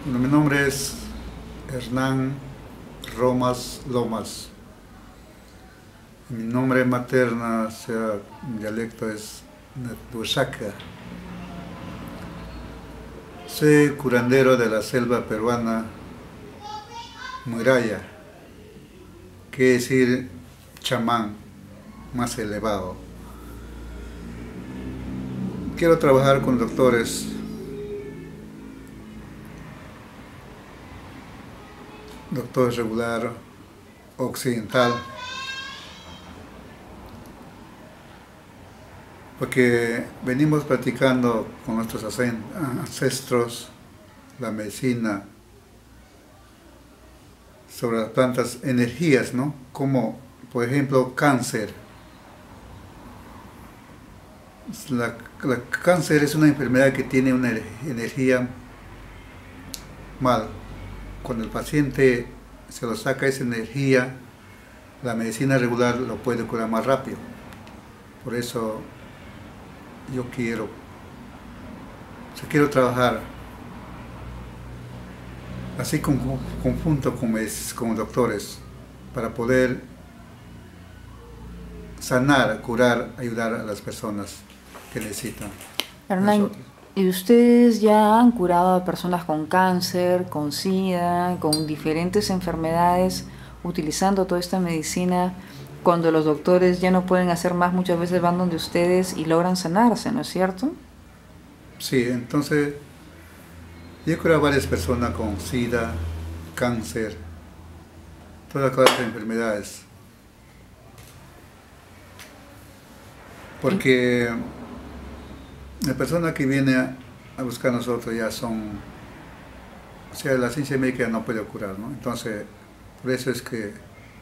Bueno, mi nombre es Hernán Romas Lomas. Mi nombre materno, o sea, mi dialecto es Netbusaca. Soy curandero de la selva peruana Muraya, quiere decir chamán más elevado. Quiero trabajar con doctores regular occidental, porque venimos practicando con nuestros ancestros la medicina sobre las plantas, energías, ¿no? Como, por ejemplo, cáncer. La cáncer es una enfermedad que tiene una energía mal. Cuando el paciente se lo saca esa energía, la medicina regular lo puede curar más rápido. Por eso yo quiero trabajar así conjunto con doctores para poder sanar, curar, ayudar a las personas que necesitan. Hernán, ¿y ustedes ya han curado a personas con cáncer, con SIDA, con diferentes enfermedades, utilizando toda esta medicina? Cuando los doctores ya no pueden hacer más, muchas veces van donde ustedes y logran sanarse, ¿no es cierto? Sí, entonces yo he curado a varias personas con SIDA, cáncer, toda clase de enfermedades. Porque las personas que vienen a buscar a nosotros ya son, o sea, la ciencia médica no puede curar, ¿no? Entonces, por eso es que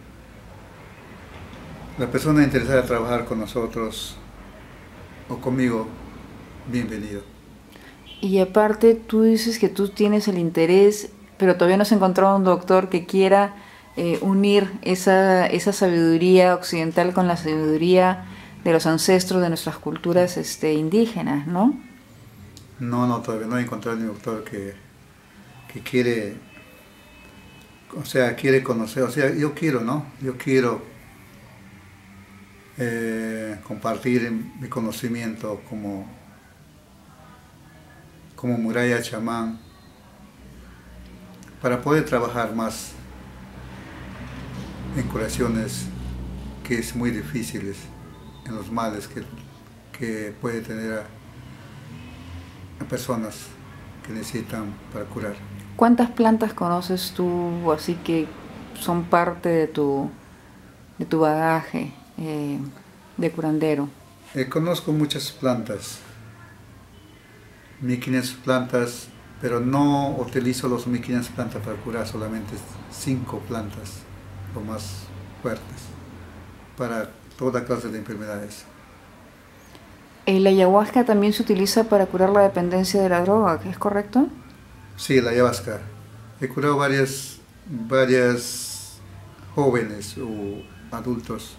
la persona interesada en trabajar con nosotros o conmigo, bienvenido. Y aparte, tú dices que tú tienes el interés, pero todavía no has encontrado un doctor que quiera unir esa sabiduría occidental con la sabiduría de los ancestros de nuestras culturas indígenas, ¿no? No, todavía no he encontrado un doctor que quiere, o sea, quiere conocer, o sea, yo quiero, ¿no? Yo quiero compartir mi conocimiento como Muraya chamán para poder trabajar más en curaciones que es muy difíciles, en los males que puede tener a personas que necesitan para curar. ¿Cuántas plantas conoces tú así que son parte de tu bagaje de curandero? Conozco muchas plantas, 1500 plantas, pero no utilizo los 1500 plantas para curar, solamente 5 plantas, lo más fuertes, para toda clase de enfermedades. La ayahuasca también se utiliza para curar la dependencia de la droga, ¿es correcto? Sí, la ayahuasca. He curado varias jóvenes o adultos,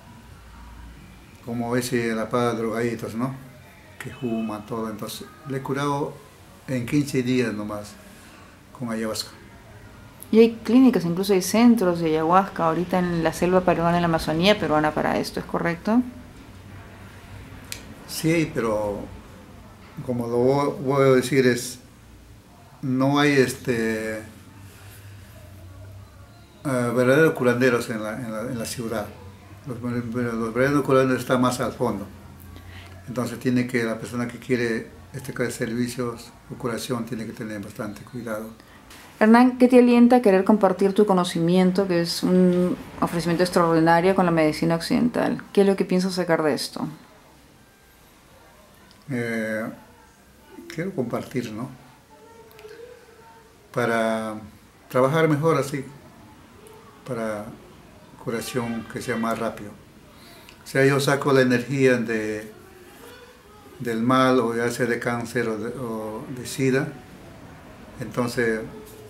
como ese la paga drogaditos, ¿no? Que fuman todo, entonces le he curado en 15 días nomás con ayahuasca. Y hay clínicas, incluso hay centros de ayahuasca ahorita en la selva peruana, en la Amazonía peruana para esto, ¿es correcto? Sí, pero como lo voy a decir no hay verdaderos curanderos en la ciudad. Los verdaderos curanderos están más al fondo. Entonces tiene que la persona que quiere este clase de servicios o curación tiene que tener bastante cuidado. Hernán, ¿qué te alienta a querer compartir tu conocimiento, que es un ofrecimiento extraordinario con la medicina occidental? ¿Qué es lo que piensas sacar de esto? Quiero compartir, ¿no? Para trabajar mejor así, para curación que sea más rápido. O sea, yo saco la energía del mal, o ya sea de cáncer o de SIDA, entonces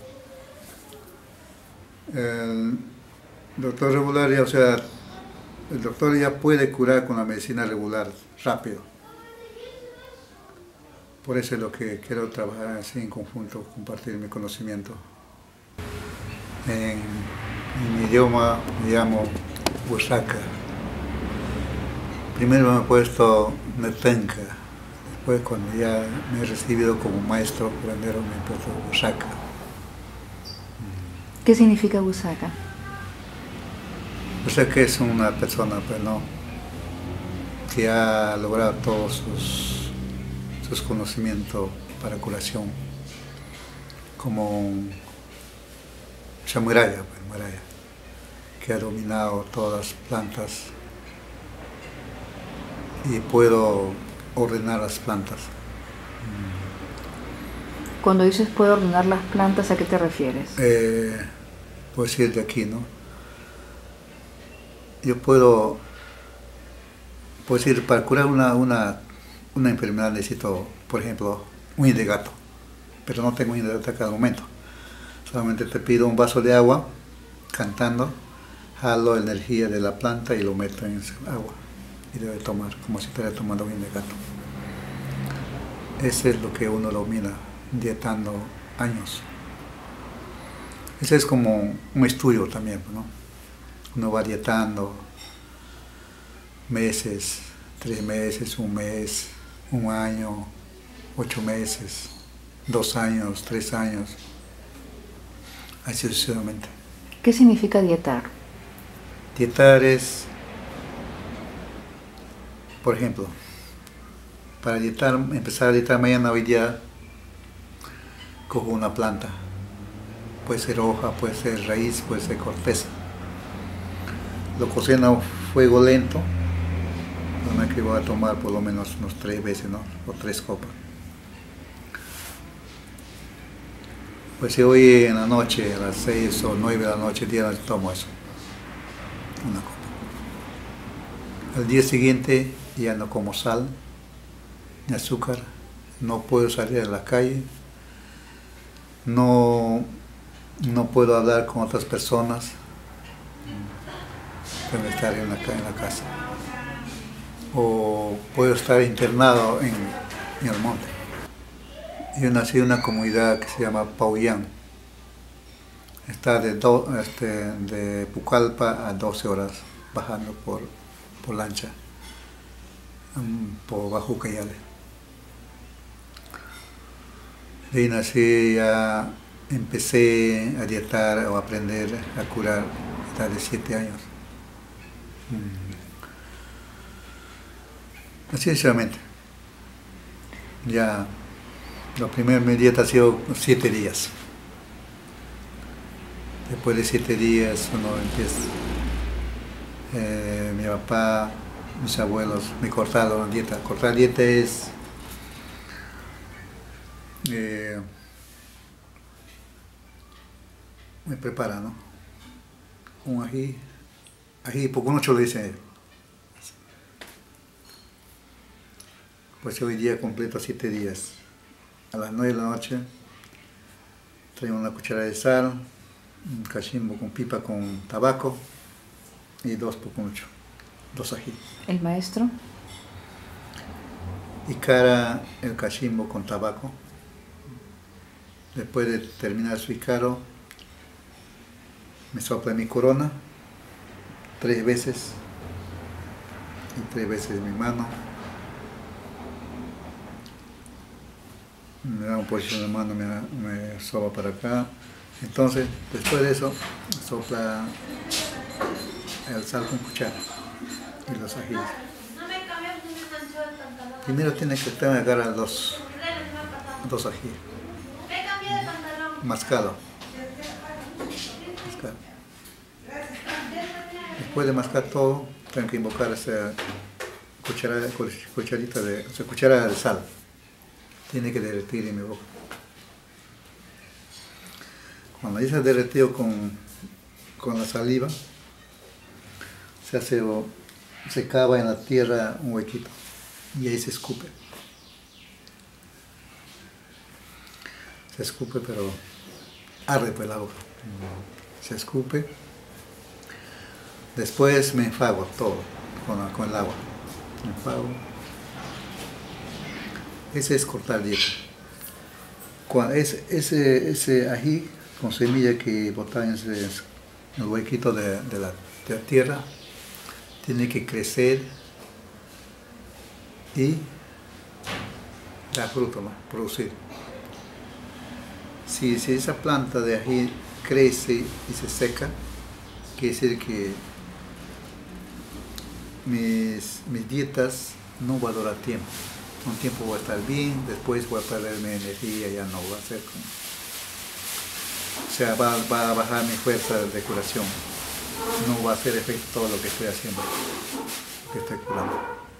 el doctor regular, o sea, el doctor ya puede curar con la medicina regular rápido. Por eso es lo que quiero trabajar así en conjunto, compartir mi conocimiento. En mi idioma me llamo Usaka. Primero me he puesto Netenka. Después, cuando ya me he recibido como maestro curandero, me he puesto Usaka. ¿Qué significa Usaka? Usaka es una persona, pues, ¿no?, que ha logrado todos sus conocimientos para curación, como un samuraya, pues, Maraya, que ha dominado todas las plantas y puedo ordenar las plantas. Cuando dices puedo ordenar las plantas, ¿a qué te refieres? Pues ir de aquí, ¿no? Yo puedo decir, para curar una enfermedad necesito, por ejemplo, uña de gato, pero no tengo uña de gato a cada momento. Solamente te pido un vaso de agua, cantando, jalo energía de la planta y lo meto en ese agua. Y debe tomar, como si estuviera tomando uña de gato. Ese es lo que uno domina, dietando años. Ese es como un estudio también, ¿no? Uno va dietando meses, 3 meses, 1 mes, 1 año, 8 meses, 2 años, 3 años, así sucesivamente. ¿Qué significa dietar? Dietar es, por ejemplo, para dietar, empezar a dietar mañana, hoy día, cojo una planta. Puede ser hoja, puede ser raíz, puede ser corteza. Lo cocino a fuego lento, que voy a tomar por lo menos unos 3 veces, ¿no? O 3 copas. Pues si hoy en la noche, a las 6 o 9 de la noche, tomo eso, una copa. Al día siguiente ya no como sal, ni azúcar, no puedo salir a la calle, no puedo hablar con otras personas, tengo que estar en la casa. O puedo estar internado en el monte. Yo nací en una comunidad que se llama Pauyán. Está de Pucallpa a 12 horas bajando por lancha, por Bajo Cayale. De ahí nací, ya empecé a dietar o a aprender a curar hasta de 7 años. Así sucesivamente. Ya la primera mi dieta ha sido 7 días. Después de 7 días uno empieza, mi papá, mis abuelos me cortaron la dieta. Cortar dieta es me prepara, ¿no? Un ají, poco mucho le dicen. Pues hoy día completo 7 días. A las 9 de la noche traigo una cuchara de sal, un cachimbo con pipa con tabaco y 2 pucunuchos, 2 ají. ¿El maestro? Y cara el cachimbo con tabaco. Después de terminar su icaro, me sopla mi corona 3 veces y 3 veces mi mano. Me da un posición de mano, me soba para acá. Entonces, después de eso, sopla el sal con cuchara y los ajíes. Primero tiene que agarrar 2 ajíes. Mascado. Después de mascar todo, tengo que invocar esa cuchara de sal. Tiene que derretir en mi boca. Cuando ya se ha derretido con la saliva, se cava en la tierra un huequito y ahí se escupe. Se escupe, pero arde por el agua. Se escupe. Después me enfago todo con el agua. Me enfago. Ese es cortar dieta. Ese ají con semilla que botan en el huequito de la tierra, tiene que crecer y dar fruto, ¿no? Producir. Si esa planta de ají crece y se seca, quiere decir que mis dietas no van a durar tiempo. Un tiempo voy a estar bien, después voy a perder mi energía, ya no va a ser como... O sea, va a bajar mi fuerza de curación. No va a hacer efecto todo lo que estoy haciendo, lo que estoy curando.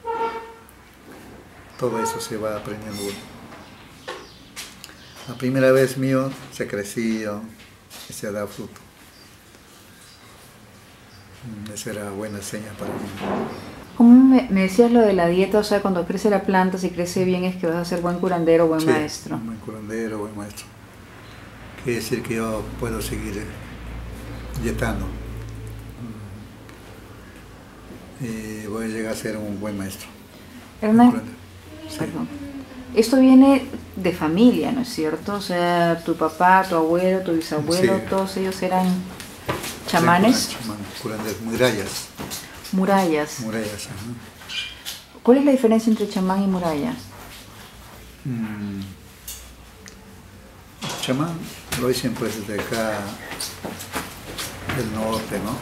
Todo eso se va aprendiendo uno. La primera vez mío se creció y se da fruto. Esa era buena señal para mí. ¿Cómo me decías lo de la dieta? O sea, cuando crece la planta, si crece bien, es que vas a ser buen curandero, buen maestro. Buen curandero, buen maestro. Quiere decir que yo puedo seguir dietando. Y voy a llegar a ser un buen maestro. Hernán, perdón. Esto viene de familia, ¿no es cierto? O sea, tu papá, tu abuelo, tu bisabuelo, sí, todos ellos eran chamanes. Curanderos, murallas. Murallas. Murallas, ajá. ¿Cuál es la diferencia entre chamán y muralla? Chamán lo dicen pues desde acá del norte, ¿no?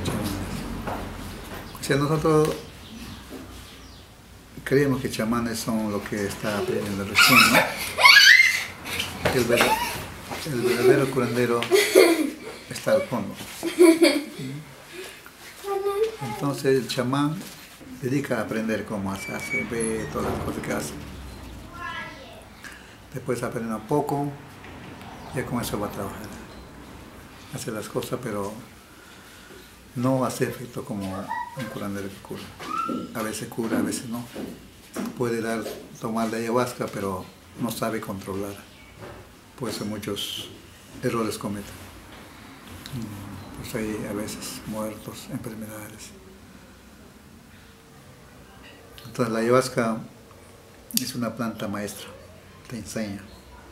O sea, nosotros creemos que chamanes son lo que está aprendiendo recién, ¿no? El verdadero curandero está al fondo. Entonces el chamán dedica a aprender cómo hace, ve todas las cosas que hace. Después aprende un poco, ya con eso va a trabajar. Hace las cosas, pero no hace efecto como un curandero que cura. A veces cura, a veces no. Puede tomar la ayahuasca, pero no sabe controlar. Por eso muchos errores cometen. Pues hay a veces muertos, enfermedades. Entonces la ayahuasca es una planta maestra, te enseña.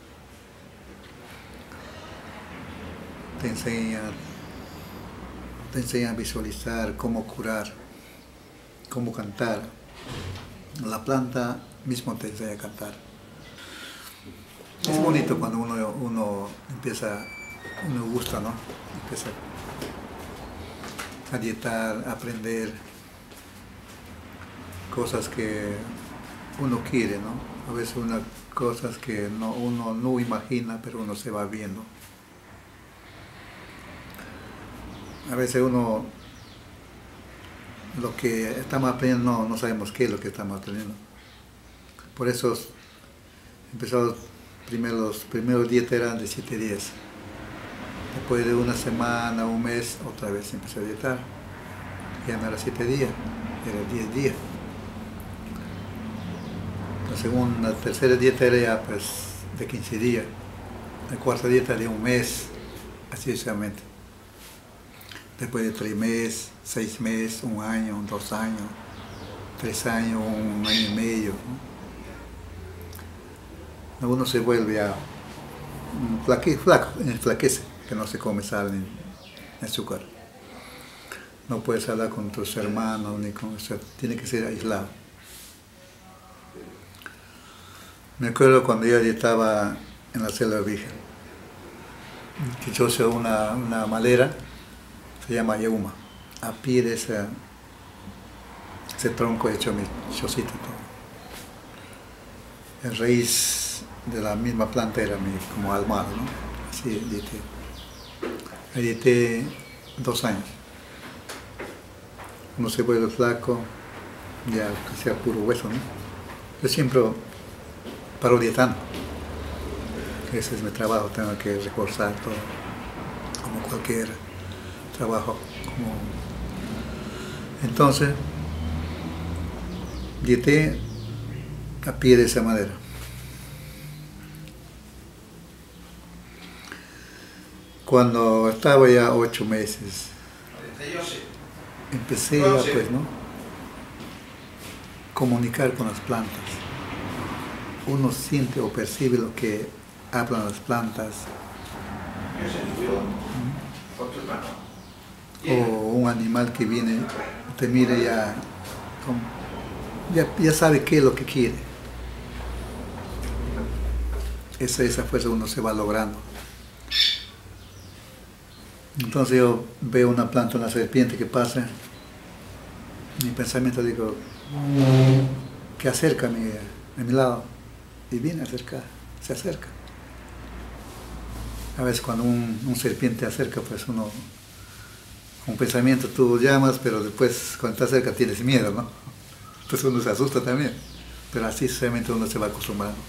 Te enseña a visualizar cómo curar, cómo cantar. La planta mismo te enseña a cantar. Es bonito cuando uno empieza, uno gusta, ¿no? Empieza a dietar, a aprender cosas que uno quiere, ¿no? A veces cosas que uno no imagina, pero uno se va viendo. A veces uno, lo que estamos aprendiendo, no sabemos qué es lo que estamos aprendiendo. Por eso empezamos, los primeros dietas eran de 7 días. Después de una semana, un mes, otra vez empecé a dietar. Ya no era 7 días, era 10 días. La tercera dieta era ya pues de 15 días. La cuarta dieta de un mes, así sucesivamente. Después de 3 meses, 6 meses, 1 año, 2 años, 3 años, 1 año y medio, ¿no? Uno se vuelve a enflaquece, que no se come sal ni azúcar. No puedes hablar con tus hermanos, ni con eso, tiene que ser aislado. Me acuerdo cuando yo estaba en la Selva Virgen, que yo usé una madera, se llama yauma. A pie de ese tronco he hecho mi chocito todo. La raíz de la misma planta era como almohada, ¿no? Así dieté. Dieté 2 años. Uno se vuelve flaco, ya que sea puro hueso, ¿no? Yo siempre paro dietando. Ese es mi trabajo, tengo que reforzar todo, como cualquier trabajo. Entonces, dieté a pie de esa madera. Cuando estaba ya 8 meses, empecé a pues, ¿no? Comunicar con las plantas. uno siente o percibe lo que hablan las plantas. O un animal que viene, te mira ya sabe qué es lo que quiere. Esa fuerza uno se va logrando. Entonces yo veo una planta, una serpiente que pasa, mi pensamiento digo, que acerca a mi lado, y viene a acercar, se acerca. A veces cuando un serpiente acerca, pues uno, un pensamiento tú llamas, pero después cuando está cerca tienes miedo, ¿no? Entonces uno se asusta también, pero así solamente uno se va acostumbrando.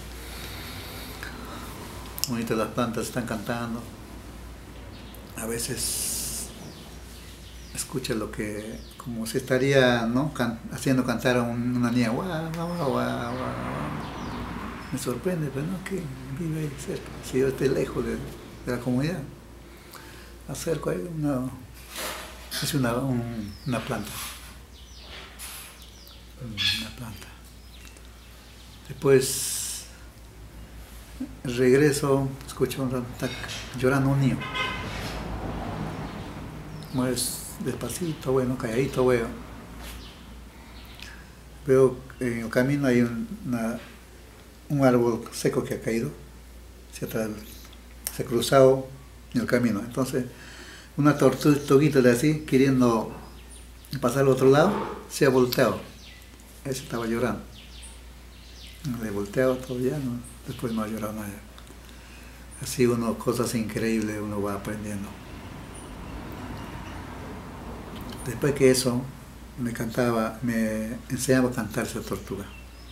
Ahorita las plantas están cantando, a veces escucha lo que, como si estaría, ¿no? Haciendo cantar a una niña, guau, guau, guau, guau. Me sorprende, pero no, que vive ahí cerca, si yo estoy lejos de la comunidad, acerco ahí es una planta. Una planta. Después regreso, escucho está llorando un niño. Pues despacito, bueno, calladito, veo. Veo en el camino hay un árbol seco que ha caído, se ha cruzado en el camino. Entonces, una tortuguita de así, queriendo pasar al otro lado, se ha volteado. Ese estaba llorando. Le he volteado todavía, ¿no? Después no ha llorado nada. Así cosas increíbles uno va aprendiendo. Después que eso, me enseñaba a cantar esa tortuga.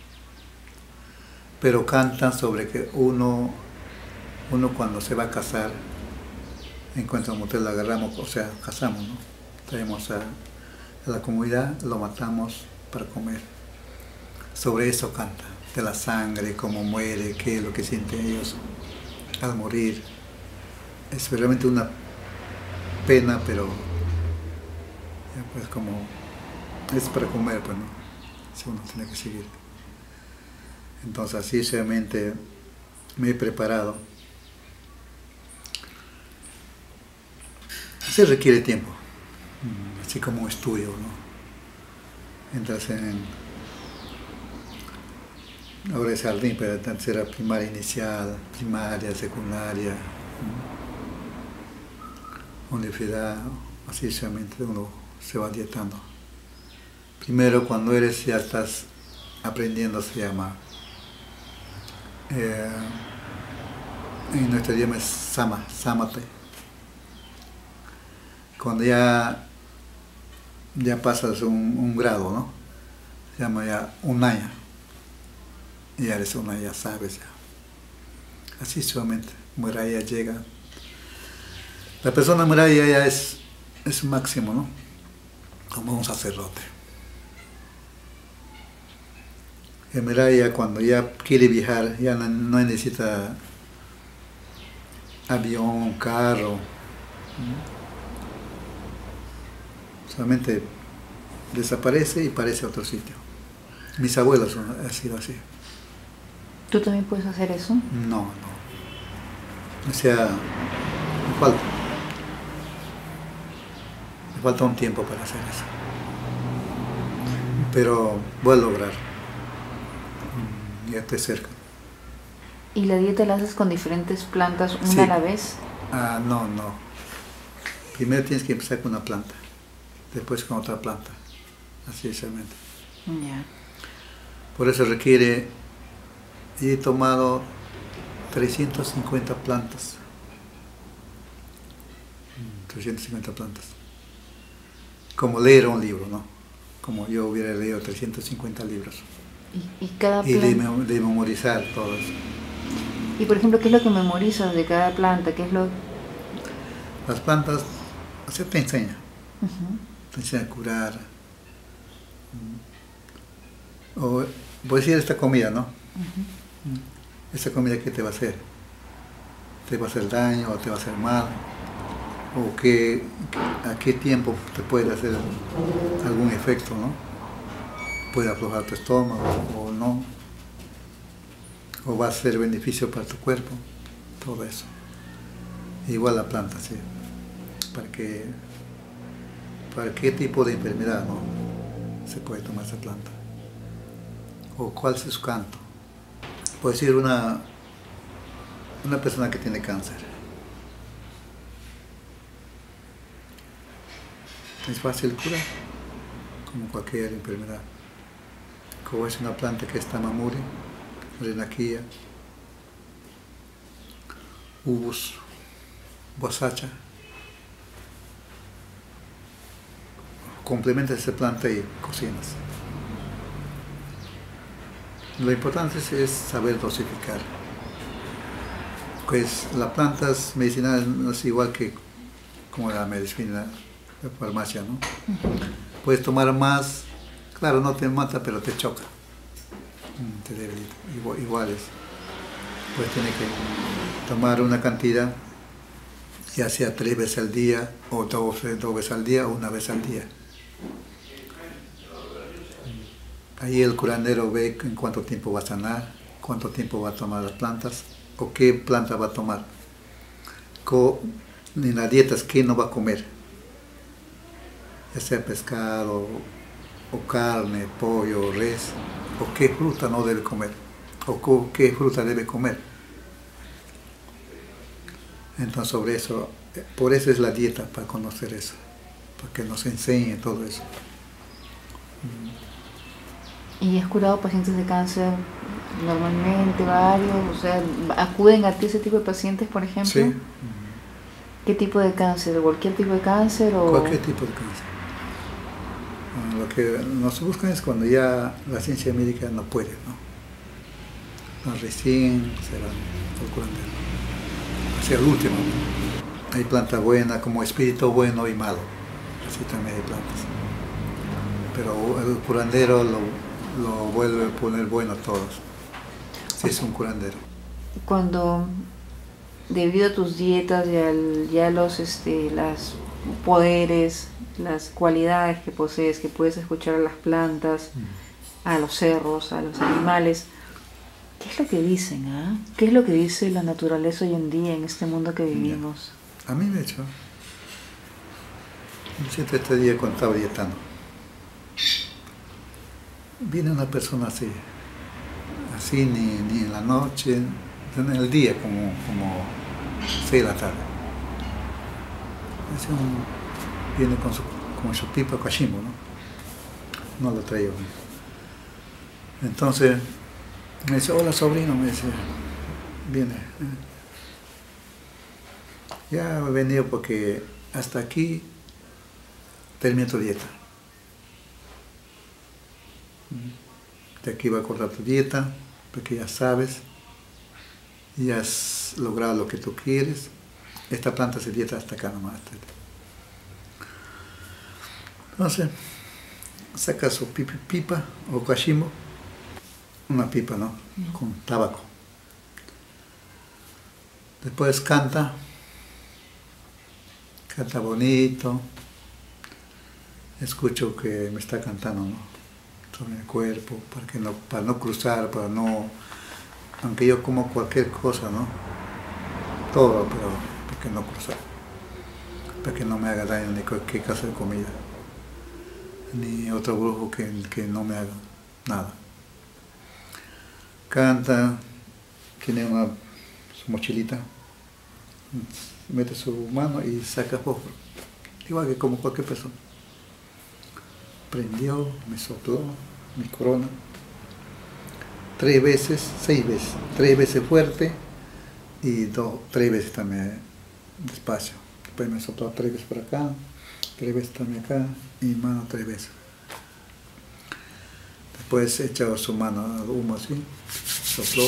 Pero cantan sobre que uno cuando se va a casar, encuentra un motel, lo agarramos, o sea, cazamos, ¿no? Traemos a la comunidad, lo matamos para comer. Sobre eso canta, de la sangre, cómo muere, qué es lo que sienten ellos al morir. Es realmente una pena, pero pues como es para comer, pues no, si uno tiene que seguir. Entonces así realmente me he preparado. Se requiere tiempo, así como un estudio, ¿no? Entras ahora es jardín, pero antes era primaria inicial, primaria, secundaria, universidad, así realmente uno se va dietando. Primero cuando ya estás aprendiendo, se llama, en nuestro idioma es samate. Cuando ya pasas un grado, ¿no? Se llama ya unaya. Y ya eres unaya, ya sabes ya. Así solamente, muralla llega. La persona muralla ya es máximo, ¿no? Como un sacerdote. El muralla cuando ya quiere viajar, ya no necesita avión, carro. Solamente desaparece y parece a otro sitio. Mis abuelos han sido así. ¿Tú también puedes hacer eso? No. O sea, me falta un tiempo para hacer eso. Pero voy a lograr. Ya estoy cerca. ¿Y la dieta la haces con diferentes plantas una a la vez? No. Primero tienes que empezar con una planta. Después con otra planta, así solamente. Yeah. Por eso requiere, he tomado 350 plantas. 350 plantas. Como leer un libro, ¿no? Como yo hubiera leído 350 libros. ¿Y cada planta? Y de memorizar todo eso. Y por ejemplo, ¿qué es lo que memorizas de cada planta? ¿Qué es lo...? Las plantas, o sea, te enseña. Te enseña a curar. O voy a decir esta comida, ¿no? Esta comida, ¿qué te va a hacer? ¿Te va a hacer daño o te va a hacer mal? ¿O a qué tiempo te puede hacer algún efecto, ¿no? Puede aflojar tu estómago o no. o va a ser beneficio para tu cuerpo, todo eso. Igual la planta, sí. ¿Para qué tipo de enfermedad, no, se puede tomar esa planta? ¿O cuál es su canto? Puede ser una persona que tiene cáncer. Es fácil curar, como cualquier enfermedad. Como es una planta que es tamamuri, renaquilla, ubus, bosacha. Complementa esa planta y cocinas. Lo importante es saber dosificar. Pues las plantas medicinales no es igual que como la medicina de farmacia, ¿no? Puedes tomar más, claro, no te mata, pero te choca. Te debilita, iguales. Pues tienes que tomar una cantidad, ya sea 3 veces al día, o 2 veces al día, o 1 vez al día. Ahí el curandero ve en cuánto tiempo va a sanar, cuánto tiempo va a tomar las plantas, o qué planta va a tomar. En las dietas, qué no va a comer. Ya sea pescado, o carne, pollo, res, o qué fruta no debe comer, o qué fruta debe comer. Entonces sobre eso, por eso es la dieta, para conocer eso, para que nos enseñe todo eso. ¿Y has curado pacientes de cáncer normalmente, varios? O sea, ¿acuden a ti ese tipo de pacientes, por ejemplo? Sí. ¿Qué tipo de cáncer? ¿Cualquier tipo de cáncer? O... Cualquier tipo de cáncer. Lo que nos buscan es cuando ya la ciencia médica no puede, ¿no? Recién se van procurando hacia el último. Hay planta buena como espíritu bueno y malo. Así también hay plantas. Pero el curandero lo vuelve a poner bueno a todos. Si es un curandero. Cuando, debido a tus dietas y a los poderes, las cualidades que posees, que puedes escuchar a las plantas, a los cerros, a los animales, ¿qué es lo que dicen? ¿Qué es lo que dice la naturaleza hoy en día en este mundo que vivimos? A mí me echó. Este día cuando estaba dietando, viene una persona así ni en la noche, en el día como 6 de la tarde. Viene con su pipa cachimbo, ¿no? No lo traigo. Entonces me dice, hola sobrino, me dice, viene. Ya he venido porque hasta aquí terminé tu dieta. De aquí va a cortar tu dieta, porque ya sabes, ya has logrado lo que tú quieres. Esta planta se dieta hasta acá nomás. Entonces, saca su pipa o cachimbo, una pipa, ¿no? Con tabaco. Después canta bonito. Escucho que me está cantando, ¿no? Sobre el cuerpo, para no cruzar, aunque yo como cualquier cosa, ¿no? Todo, pero para que no cruzar, para que no me haga daño ni cualquier clase de comida, ni otro brujo que no me haga nada. Canta, tiene su mochilita, mete su mano y saca fósforo, igual que como cualquier persona. Prendió, me sopló mi corona 3 veces, 6 veces, 3 veces fuerte y 3 veces también despacio. Después me sopló 3 veces por acá, 3 veces también acá y mi mano 3 veces. Después echó su mano al humo así, sopló,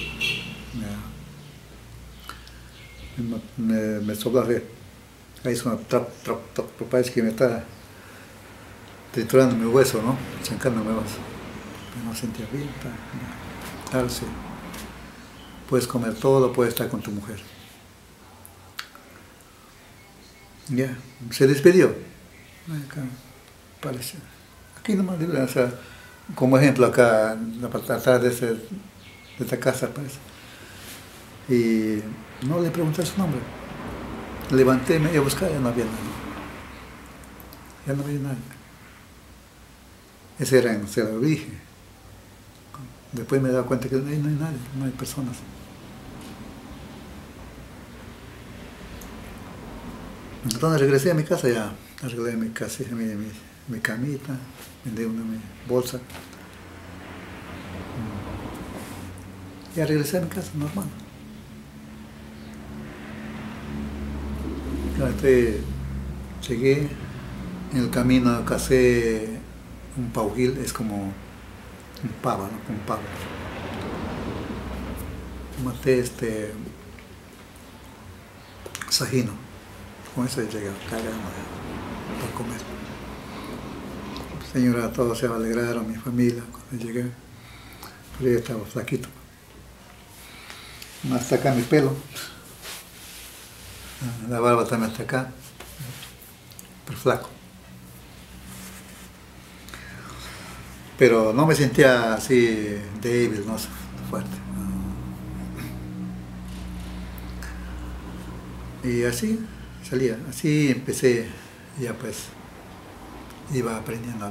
me sopló así. Ahí hizo una trap, parece que me está triturando mi hueso, ¿no? Chancando mi hueso. No sentía bien, tal, sí. Puedes comer todo, puedes estar con tu mujer. Ya, se despidió. Acá, parece. Aquí nomás, o sea, como ejemplo acá, atrás de ese de esta casa, parece. Y no le pregunté su nombre. Levanté, me iba a buscar, ya no había nadie. Ya no había nadie. Ese era en Cerro Virgen. Después me he dado cuenta que no hay nadie, no hay personas. Entonces regresé a mi casa, ya arreglé mi casa, mi camita, vendí mi bolsa. Ya regresé a mi casa, normal. Llegué, en el camino casé un paujil, es como un pavo, ¿no? Un pavo. Maté sajino, con eso llegué cagando para comer. Señora, todos se alegraron, mi familia, cuando llegué, pero yo estaba flaquito. Hasta acá mi pelo, la barba también hasta acá, pero flaco. Pero no me sentía así débil, no fuerte. Y así salía, así empecé, ya pues iba aprendiendo.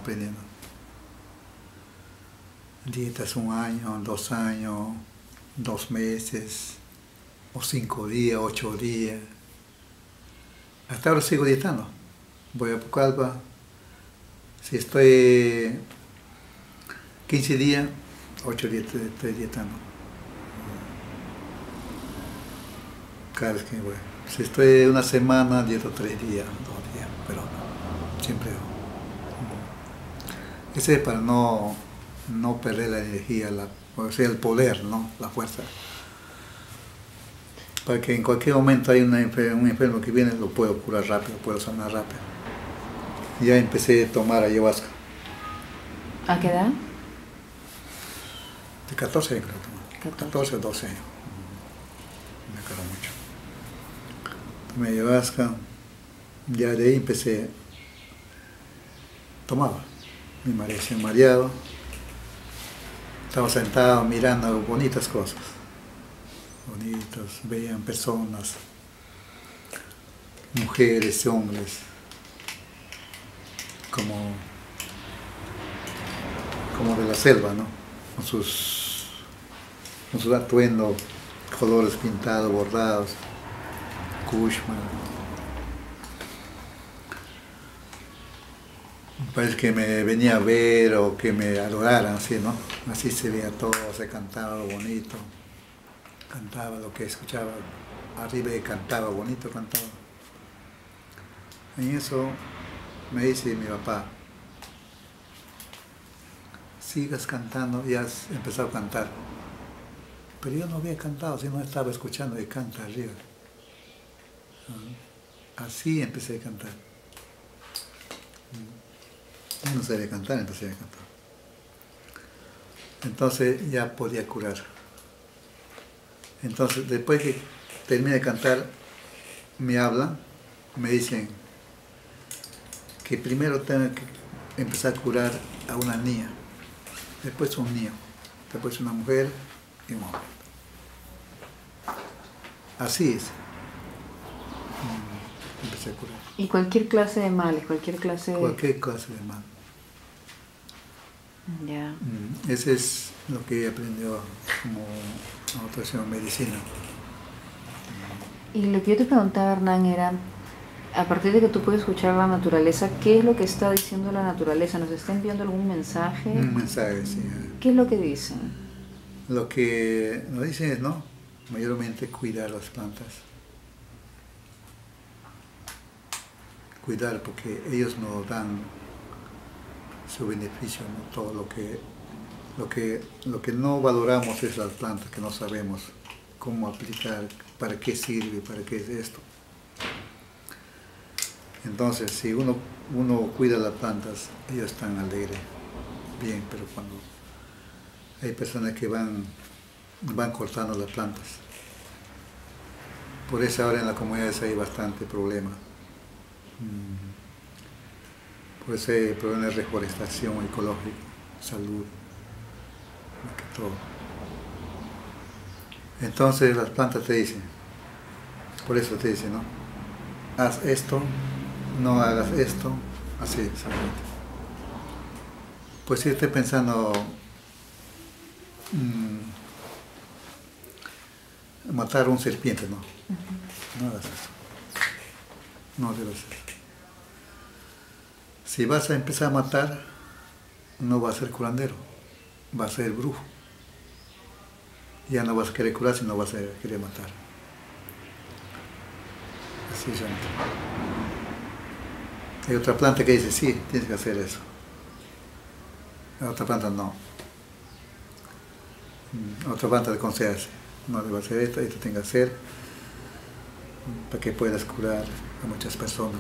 Dietas 1 año, 2 años, 2 meses, o 5 días, 8 días. Hasta ahora sigo dietando. Voy a Pucallpa. Si estoy 15 días, 8 días estoy dietando. Cada vez que voy. Si estoy 1 semana, dieto 3 días, 2 días, pero no, siempre. Ese es para no perder la energía, o sea, el poder, ¿no? La fuerza. Para que en cualquier momento hay un enfermo que viene, lo puedo curar rápido, puedo sanar rápido. Ya empecé a tomar ayahuasca. ¿A qué edad? De 14 años creo que 14 o 12 años. Me acuerdo mucho. Tomé ayahuasca, ya de ahí empecé, tomaba. Me parecía mareado. Estaba sentado mirando bonitas cosas. Bonitos, veían personas, mujeres, hombres, como de la selva, ¿no? Con sus atuendos, colores pintados, bordados, Kushman. Parece que me venía a ver o que me adoraran, así, ¿no? Así se veía todo, se cantaba bonito, cantaba lo que escuchaba arriba y cantaba bonito, cantaba. En eso me dice mi papá, sigas cantando, y has empezado a cantar. Pero yo no había cantado, sino estaba escuchando y canta arriba. Así empecé a cantar. Yo no sabía cantar, entonces ya cantaba. Entonces ya podía curar. Entonces después que terminé de cantar, me hablan, me dicen que primero tengo que empezar a curar a una niña, después un niño, después una mujer y un hombre. Así es. Empecé a curar. Y cualquier clase de males, Cualquier clase de mal. Ya. Ese es lo que aprendió como autoridad en medicina. Y lo que yo te preguntaba, Hernán, era, a partir de que tú puedes escuchar la naturaleza, ¿qué es lo que está diciendo la naturaleza? ¿Nos está enviando algún mensaje? Un mensaje, sí. ¿Qué es lo que dicen? Lo que nos dicen es, ¿no? Mayormente cuidar las plantas. Cuidar porque ellos nos dan su beneficio, ¿no? Todo lo que no valoramos es las plantas, que no sabemos cómo aplicar, para qué sirve, para qué es esto. Entonces, si uno cuida las plantas, ellos están alegres, bien, pero cuando hay personas que van cortando las plantas, por eso ahora en la comunidad hay bastante problema. Por eso hay problemas de reforestación ecológica, salud, más que todo. Entonces las plantas te dicen, por eso te dicen, ¿no? Haz esto, no hagas esto, así exactamente. Pues si esté pensando matar a un serpiente, no. No hagas eso. No debes hacer. Si vas a empezar a matar, no vas a ser curandero, vas a ser brujo. Ya no vas a querer curar, sino vas a querer matar. Así es. Hay otra planta que dice, sí, tienes que hacer eso. La otra planta no. Otra planta te aconseja, no debes hacer esto tienes que hacer para que puedas curar a muchas personas.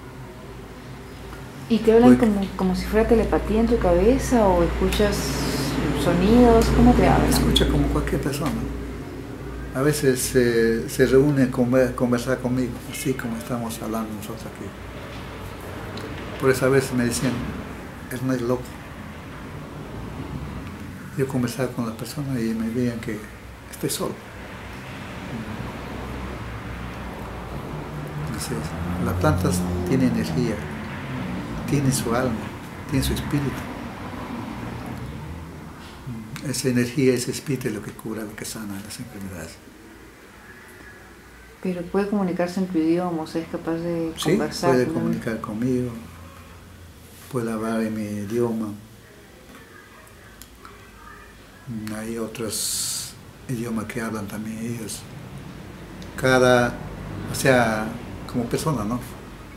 ¿Y te hablan como si fuera telepatía en tu cabeza o escuchas sonidos? ¿Cómo te hablan? Escucha como cualquier persona. A veces se reúne a conversar conmigo, así como estamos hablando nosotros aquí. Por eso a veces me dicen, él no es loco. Yo conversaba con las personas y me veían que estoy solo. Entonces, las plantas tienen energía, tienen su alma, tienen su espíritu. Esa energía, ese espíritu es lo que cura, lo que sana las enfermedades. Pero puede comunicarse en tu idioma, o sea, es capaz de conversar. Sí, puede comunicar conmigo, puede hablar en mi idioma. Hay otros idiomas que hablan también ellos. O sea, como persona, ¿no?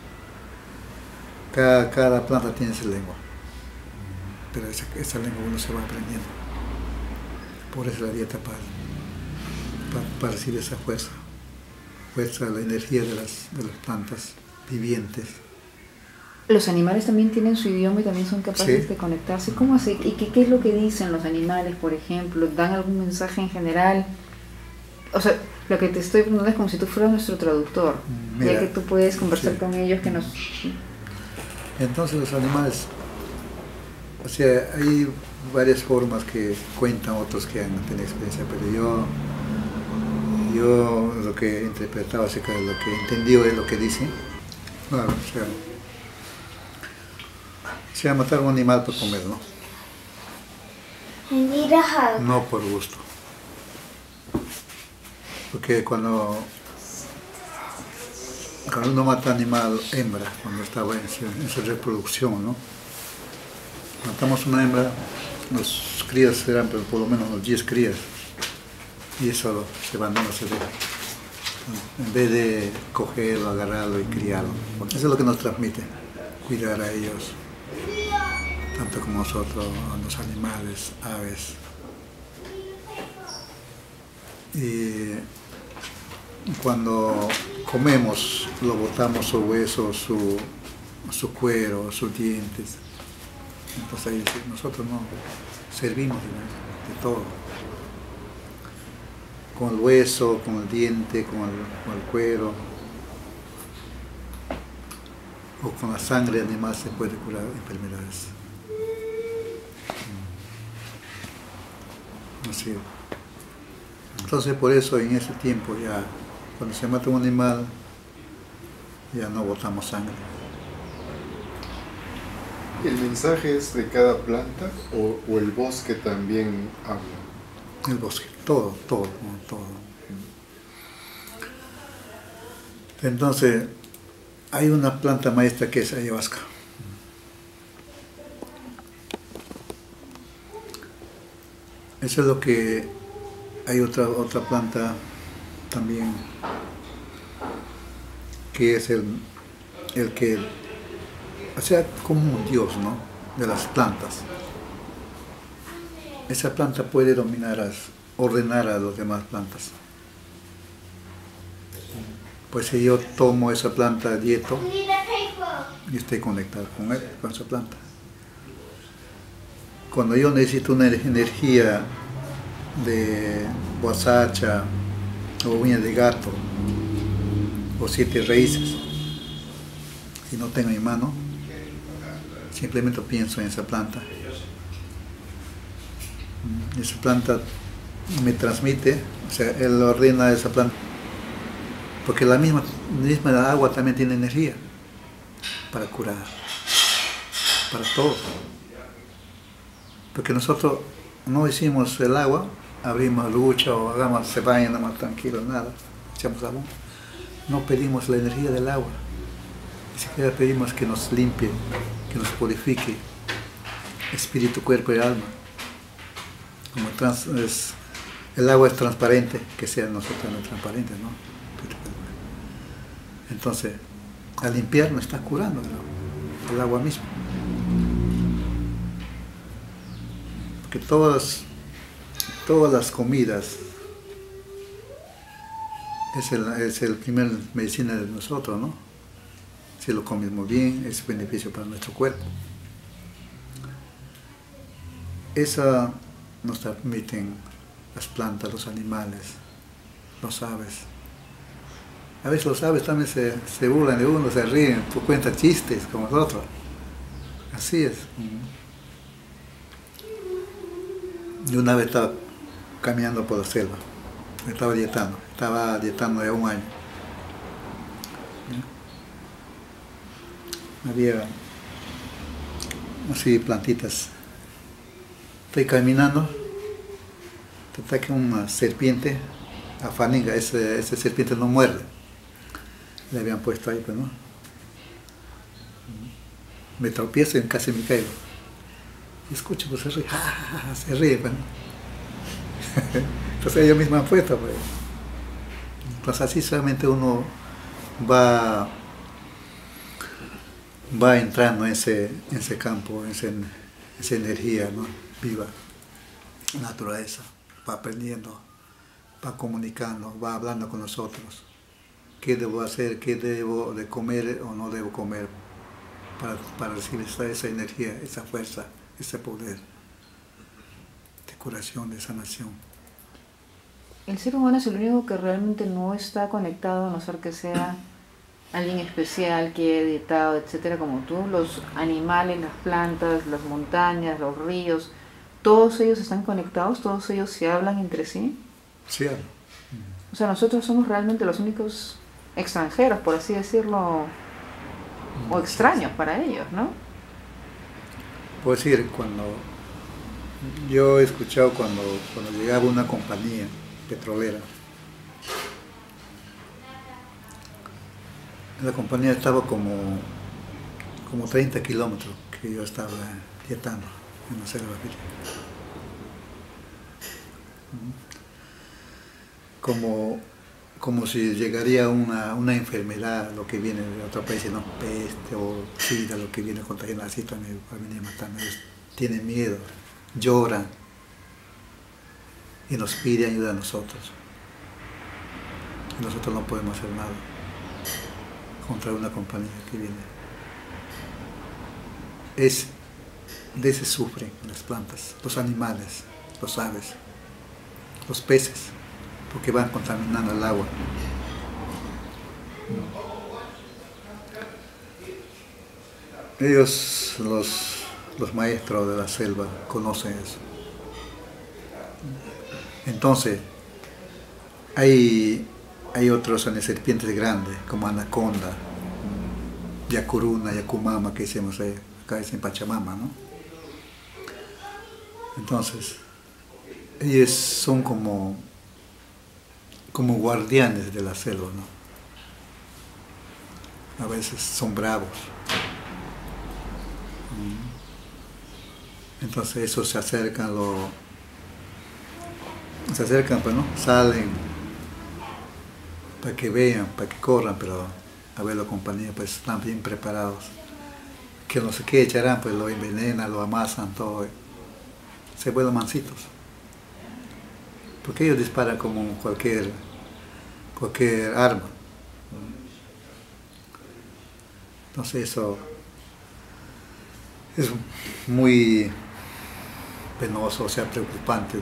Cada planta tiene su lengua, pero esa lengua uno se va aprendiendo. Por eso la dieta para recibir esa fuerza, la energía de las plantas vivientes. ¿Los animales también tienen su idioma y también son capaces de conectarse? ¿Cómo así? ¿Y qué es lo que dicen los animales, por ejemplo? ¿Dan algún mensaje en general? O sea, lo que te estoy preguntando es como si tú fueras nuestro traductor, mira, ya que tú puedes conversar con ellos que nos... Entonces los animales, o sea, hay varias formas que cuentan otros que han tenido experiencia, pero yo lo que he interpretado acerca de lo que he entendido es lo que dicen. Claro, o sea, matar a un animal por comer, ¿no? No por gusto. Porque cuando uno mata animal hembra, cuando estaba en su reproducción, ¿no? Matamos una hembra, los crías serán por lo menos unos 10 crías, y eso se abandona, se deja. En vez de cogerlo, agarrarlo y criarlo. Eso es lo que nos transmite, cuidar a ellos, tanto como nosotros, a los animales, aves. Y cuando comemos, lo botamos su hueso, su cuero, sus dientes. Entonces ahí nosotros no servimos de todo. Con el hueso, con el diente, con el cuero. O con la sangre de animal se puede curar enfermedades. Así. Entonces por eso en ese tiempo ya, cuando se mata un animal, ya no botamos sangre. ¿El mensaje es de cada planta o el bosque también habla? El bosque, todo. Entonces, hay una planta maestra que es ayahuasca. Eso es lo que... Hay otra planta también que es el que, o sea, como un dios, ¿no?, de las plantas. Esa planta puede ordenar a las demás plantas. Pues si yo tomo esa planta dieto, y estoy conectado con esa planta. Cuando yo necesito una energía de guasacha o uña de gato o 7 raíces, si no tengo en mi mano, simplemente pienso en esa planta. Esa planta me transmite O sea, él ordena esa planta, porque la misma agua también tiene energía para curar, para todo. Porque nosotros no hicimos el agua, abrimos ducha o hagamos, se bañan nada más tranquilo, nada, echamos agua. No pedimos la energía del agua, ni siquiera pedimos que nos limpie, que nos purifique, espíritu, cuerpo y alma. Como el agua es transparente, que sea nosotros no transparentes, ¿no? Entonces, al limpiar nos está curando el agua misma. Porque todas las comidas es el primer medicina de nosotros, ¿no? Si lo comemos bien, es beneficio para nuestro cuerpo. Esa nos transmiten las plantas, los animales, los aves. A veces los aves también se burlan de uno, se ríen, cuentan chistes como nosotros. Así es. Yo una vez estaba caminando por la selva, estaba dietando ya un año. Había así plantitas. Estoy caminando, te ataca una serpiente, afaninga, esa serpiente no muerde. Le habían puesto ahí, pues, ¿no? Me tropiezo y casi me caigo. Y escucho, pues se ríe, se ríe, pues, ¿no? Entonces ellos mismos han puesto, pues. Entonces así solamente uno va entrando en ese campo, en esa energía, ¿no? Viva, naturaleza, va aprendiendo, va comunicando, va hablando con nosotros. ¿Qué debo hacer? ¿Qué debo de comer o no debo comer para recibir esa energía, esa fuerza, ese poder de curación, de sanación? El ser humano es el único que realmente no está conectado, a no ser que sea alguien especial que haya dietado, etcétera, como tú. Los animales, las plantas, las montañas, los ríos, todos ellos están conectados, todos ellos se hablan entre sí. Sí. O sea, nosotros somos realmente los únicos extranjeros, por así decirlo, o extraños para ellos, ¿no? Puedo decir, yo he escuchado cuando llegaba una compañía petrolera, la compañía estaba como 30 kilómetros que yo estaba dietando en la selva virgen. Como si llegaría una enfermedad, lo que viene de otro país, ¿no? Peste o sida, lo que viene contagiando, así también va a venir matando. Ellos tienen miedo, lloran y nos piden ayuda a nosotros. Y nosotros no podemos hacer nada contra una compañía que viene. De ese sufren las plantas, los animales, los aves, los peces, porque van contaminando el agua. Ellos, los maestros de la selva, conocen eso. Entonces, hay otros serpientes grandes, como anaconda, yacuruna, yacumama, que decimos acá en Pachamama, ¿no? Entonces, ellos son como guardianes de la selva, ¿no? A veces son bravos. Entonces esos se acercan, pues, ¿no? Salen para que vean, para que corran, pero a ver la compañía, pues están bien preparados. Que no sé qué echarán, pues lo envenenan, lo amasan, todo. Se vuelven mansitos. Porque ellos disparan como cualquier arma. Entonces eso es muy penoso, o sea, preocupante,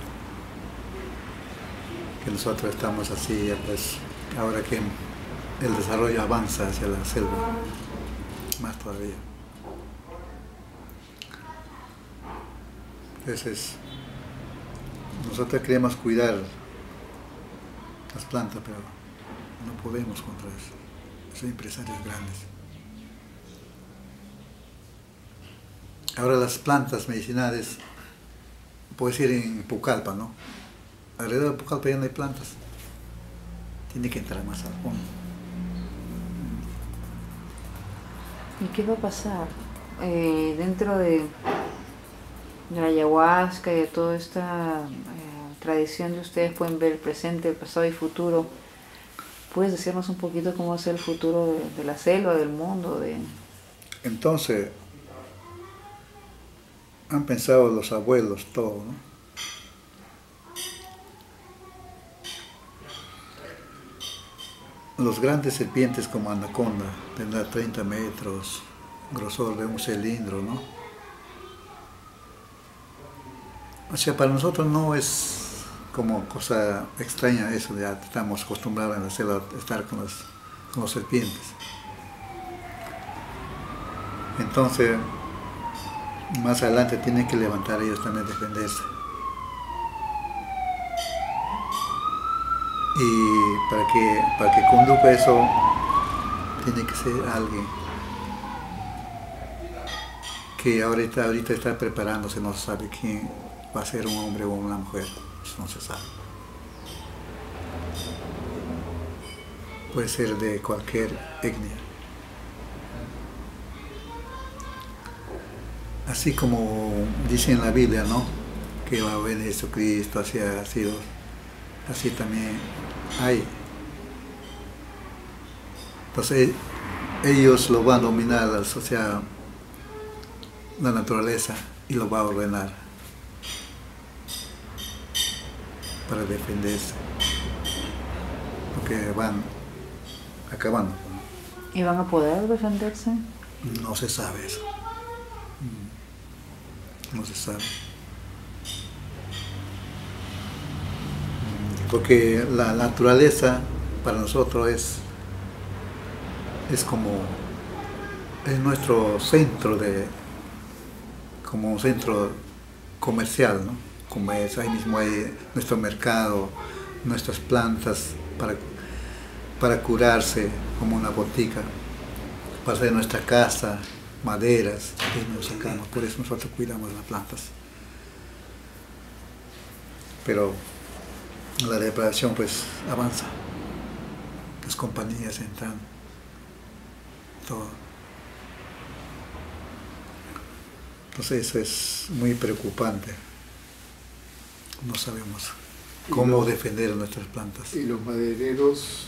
que nosotros estamos así, pues, ahora que el desarrollo avanza hacia la selva, más todavía. Entonces, nosotros queremos cuidar las plantas, pero no podemos contra eso. Son empresarios grandes. Ahora las plantas medicinales, puedes ir en Pucallpa, ¿no? Alrededor de Pucallpa ya no hay plantas. Tiene que entrar más al fondo. ¿Y qué va a pasar dentro de la ayahuasca y de toda esta tradición de ustedes? Pueden ver el presente, el pasado y el futuro. ¿Puedes decirnos un poquito cómo va a ser el futuro de la selva, del mundo? Entonces, han pensado los abuelos todo, ¿no? Los grandes serpientes como anaconda tendrán 30 metros, grosor de un cilindro, ¿no? O sea, para nosotros no es como cosa extraña eso, ya estamos acostumbrados en la selva a estar con los serpientes. Entonces, más adelante tienen que levantar ellos también, defenderse. Y para que conduzca eso, tiene que ser alguien que ahorita está preparándose, no se sabe quién va a ser, un hombre o una mujer, eso no se sabe. Puede ser de cualquier etnia. Así como dice en la Biblia, ¿no? Que va a venir Jesucristo, así también hay. Entonces ellos lo van a dominar, o sea, la naturaleza, y lo va a ordenar para defenderse, porque van acabando. ¿Y van a poder defenderse? No se sabe eso. No se sabe. Porque la naturaleza para nosotros es como es nuestro centro como un centro comercial, ¿no? Como es, ahí mismo hay nuestro mercado, nuestras plantas para curarse, como una botica, para hacer nuestra casa, maderas, y nos sacamos, por eso nosotros cuidamos las plantas. Pero la depredación pues avanza, las compañías entran, todo. Entonces eso es muy preocupante, no sabemos cómo defender nuestras plantas. Y los madereros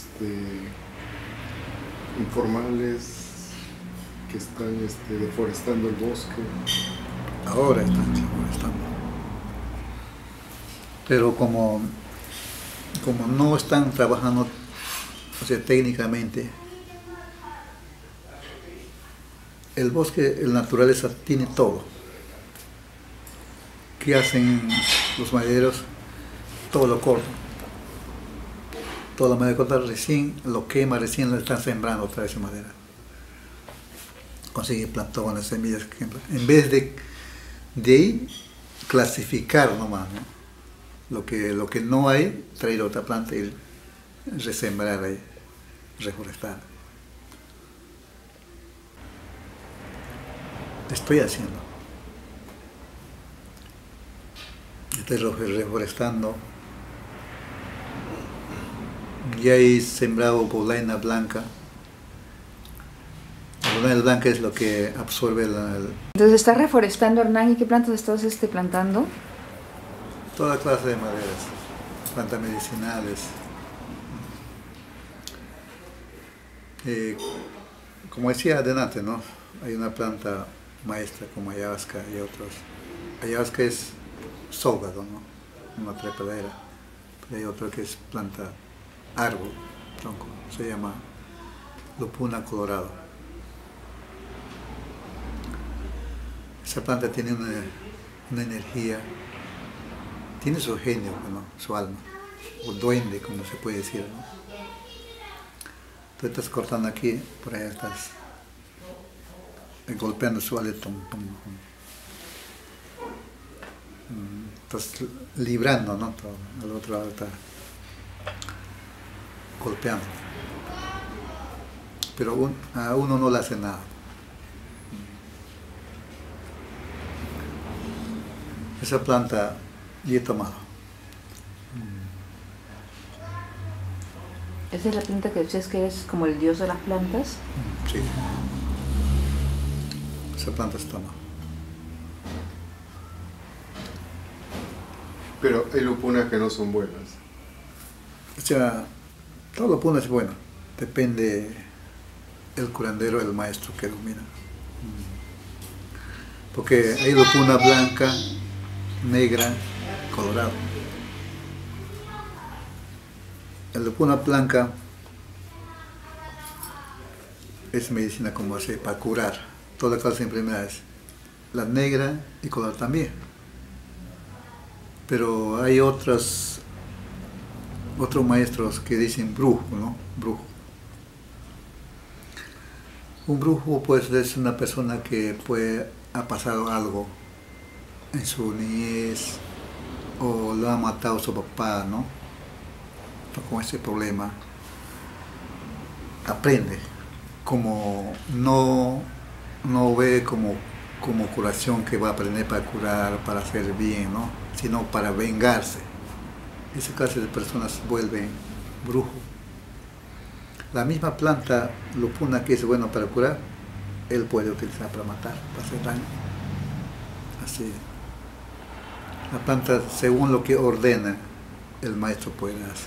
informales que están deforestando el bosque. Ahora están deforestando. Pero como no están trabajando, o sea, técnicamente, el bosque, la naturaleza tiene todo. ¿Qué hacen los madereros? Todo lo cortan. Toda la madera corta recién lo quema, recién lo están sembrando otra vez en madera. Consiguen plantones, semillas, en vez de ahí clasificar nomás, ¿no? Lo que no hay, traer otra planta y resembrar ahí, reforestar. Estoy haciendo. Estoy reforestando. Ya he sembrado bolaina blanca. La bolaina blanca es lo que absorbe Entonces, ¿estás reforestando, Hernán? ¿Y qué plantas estás plantando? Toda clase de maderas, plantas medicinales. Como decía adelante, ¿no? Hay una planta maestra como ayahuasca y otros. Ayahuasca es zógado, ¿no? Una trepadera. Pero hay otro que es planta árbol, tronco, se llama lupuna colorado. Esa planta tiene una energía, tiene su genio, ¿no? Su alma, o duende, como se puede decir, ¿no? Tú estás cortando aquí, por allá estás golpeando su aleto, estás librando, ¿no? Todo, al otro lado está golpeando. Pero a uno no le hace nada. Esa planta yo he tomado. ¿Esa es la planta que decías que es como el dios de las plantas? Sí. Esa planta se toma. Pero hay lupunas que no son buenas. O sea, todo lo pone es bueno. Depende el curandero, el maestro que domina. Porque hay lupuna blanca, negra, colorado. La lupuna blanca es medicina como así, para curar toda clase de enfermedades. La negra y color también. Pero hay otros maestros que dicen brujo, ¿no? Brujo. Un brujo pues es una persona que ha pasado algo en su niñez o lo ha matado su papá, ¿no? Con ese problema. Aprende, como no ve como curación que va a aprender para curar, para hacer bien, ¿no? Sino para vengarse. Esa clase de personas vuelven brujo. La misma planta lupuna que es bueno para curar, él puede utilizar para matar, para hacer daño. Así. La planta, según lo que ordena, el maestro puede hacer.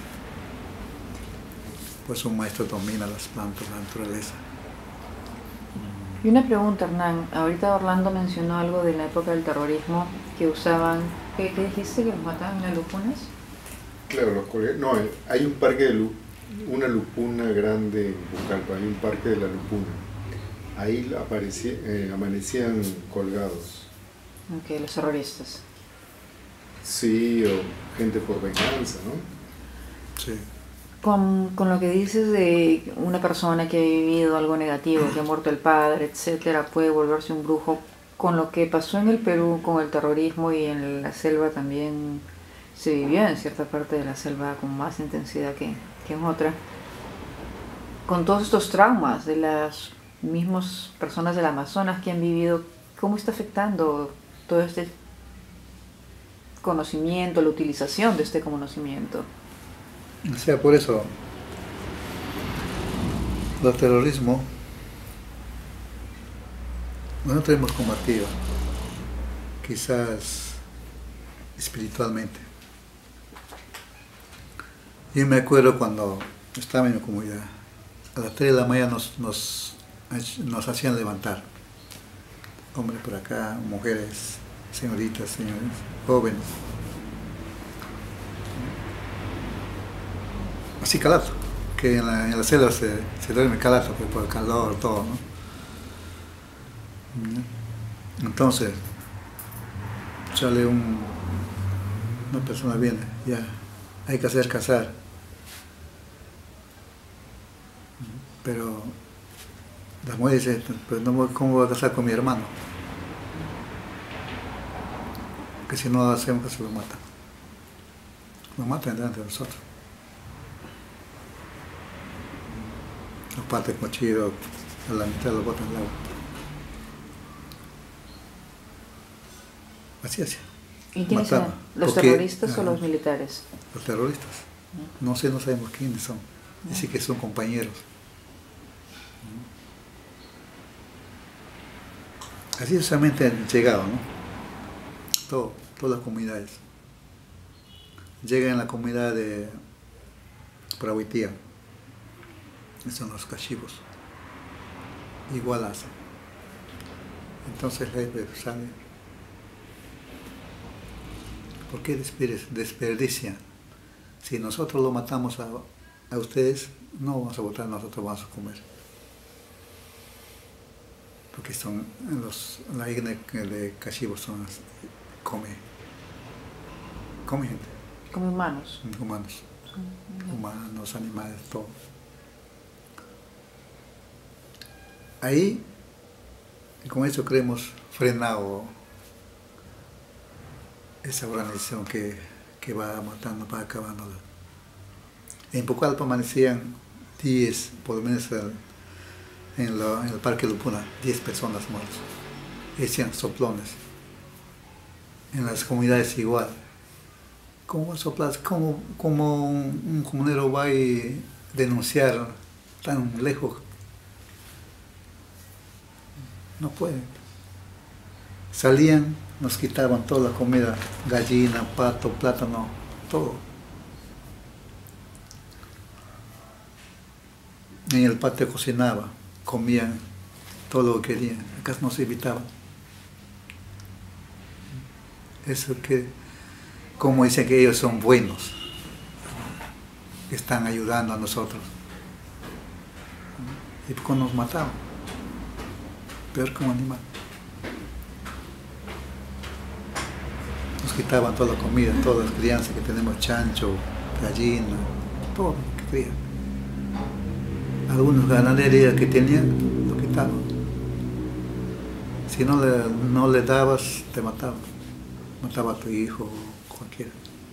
Pues un maestro domina las plantas, la naturaleza. Y una pregunta, Hernán. Ahorita Orlando mencionó algo de la época del terrorismo que usaban. ¿Qué dijiste que los mataban las lupunas? Claro, los colegas. No, hay un parque de una lupuna grande en Pucallpa, hay un parque de la lupuna. Ahí amanecían colgados. Ok, los terroristas. Sí, o gente por venganza, ¿no? Sí. Con lo que dices de una persona que ha vivido algo negativo, que ha muerto el padre, etcétera, puede volverse un brujo. Con lo que pasó en el Perú con el terrorismo y en la selva también se vivió en cierta parte de la selva con más intensidad que en otra. Con todos estos traumas de las mismas personas del Amazonas que han vivido, ¿cómo está afectando todo este conocimiento, la utilización de este conocimiento? O sea, por eso, el terrorismo, nosotros hemos combatido, quizás espiritualmente. Yo me acuerdo cuando estaba en mi comunidad, a las 3 de la mañana nos hacían levantar, hombres por acá, mujeres, señoritas, señores, jóvenes. Así calato, que en la selva se duerme calato, pues, por el calor, todo, ¿no? Entonces, sale una persona viene, ya, hay que hacer casar. Pero la mujer dice, pues no, ¿cómo voy a casar con mi hermano? Que si no lo hacemos, que se lo matan. Lo matan delante de nosotros. Los parten con cuchillo, a la mitad lo botan al agua. Así. ¿Y quiénes eran? ¿Los terroristas o los militares? Los terroristas. No sabemos quiénes son. Dice que son compañeros. Así justamente han llegado, ¿no? Todas las comunidades. Llegan en la comunidad de Prahuitía. Son los cachivos. Igual hacen. Entonces la jefe sale. ¿Por qué desperdician? Si nosotros lo matamos a ustedes, no vamos a votar, nosotros vamos a comer. Porque son la etnia de cachivos come gente. Como humanos. Humanos, animales, todo. Ahí, y con eso creemos frenado esa organización que va matando, va acabando. En Pucallpa amanecían 10, por lo menos en el Parque Lupuna, 10 personas muertas. Decían soplones. En las comunidades igual. ¿Cómo soplas? ¿Cómo un comunero va a denunciar tan lejos? No puede. Salían, nos quitaban toda la comida, gallina, pato, plátano, todo. En el patio cocinaba, comían todo lo que querían. Acá nos evitaban. Eso que, como dicen que ellos son buenos, que están ayudando a nosotros. Y pues nos mataban. Peor como animal. Nos quitaban toda la comida, todas las crianzas que tenemos, chancho, gallina, todo lo que querían. Algunos ganaderías que tenían, lo quitaban. Si no le dabas, te mataban. Mataba a tu hijo, cualquiera.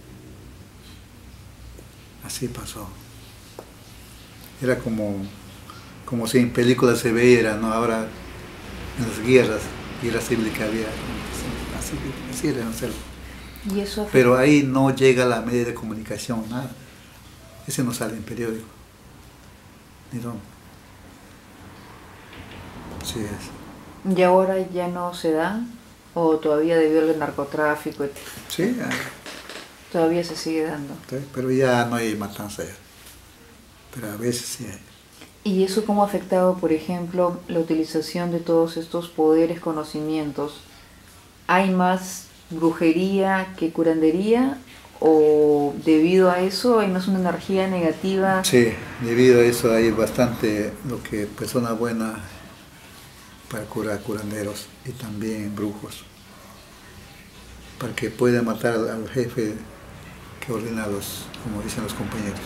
Así pasó. Era como si en películas se veía, ¿no? Ahora en las guerras civiles que había. Así era, no sé. ¿Y eso Pero ahí no llega la media de comunicación, nada. Ese no sale en periódico. Ni dónde. Así es. ¿Y ahora ya no se da? ¿O todavía debido al narcotráfico? Sí, Todavía se sigue dando. pero ya no hay matanza ya. Pero a veces sí hay. ¿Y eso cómo ha afectado, por ejemplo, la utilización de todos estos poderes, conocimientos? ¿Hay más brujería que curandería? ¿O debido a eso hay más una energía negativa? Sí, debido a eso hay bastante lo que personas buenas para curar, curanderos y también brujos. Para que puedan matar al jefe que ordena como dicen los compañeros.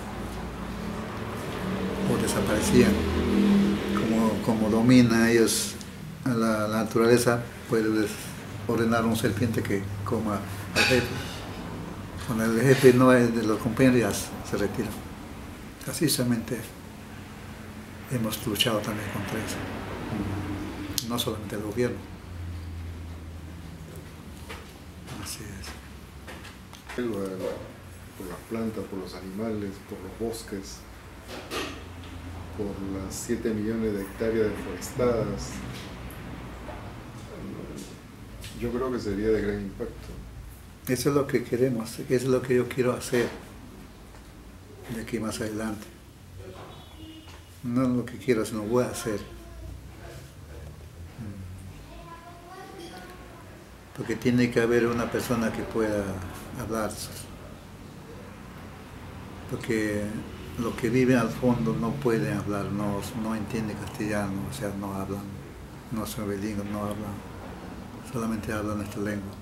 O desaparecían. Como domina ellos a la naturaleza, puede ordenar a un serpiente que coma al jefe. Cuando el jefe no es de los compañeros, ya se retira. Así solamente hemos luchado también contra eso. No solamente el gobierno. Así es. Por las plantas, por los animales, por los bosques, por las 7 millones de hectáreas deforestadas. Yo creo que sería de gran impacto. Eso es lo que queremos, eso es lo que yo quiero hacer de aquí más adelante. No es lo que quiero, sino voy a hacer. Porque tiene que haber una persona que pueda hablar. Porque los que viven al fondo no pueden hablar, no entienden castellano, o sea, no hablan, no son bilingües, no hablan, solamente hablan nuestra lengua.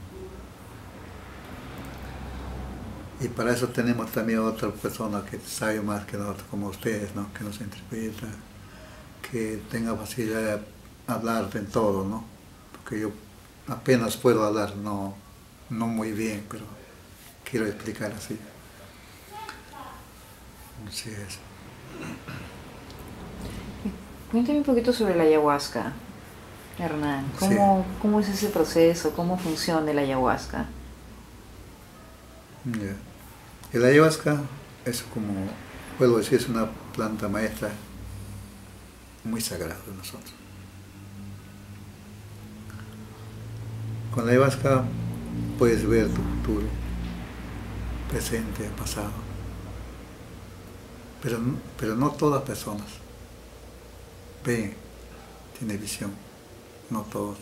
Y para eso tenemos también otra persona que sabe más que nosotros, como ustedes, ¿no? Que nos interpreta, que tenga facilidad de hablar en todo, ¿no? Porque yo apenas puedo hablar, no muy bien, pero quiero explicar así. Así es. Cuéntame un poquito sobre la ayahuasca, Hernán. ¿Cómo es ese proceso? ¿Cómo funciona la ayahuasca? Yeah. El ayahuasca es como, puedo decir, es una planta maestra muy sagrada de nosotros. Con la ayahuasca puedes ver tu futuro, presente, pasado. Pero no todas personas ven, tienen visión, no todos.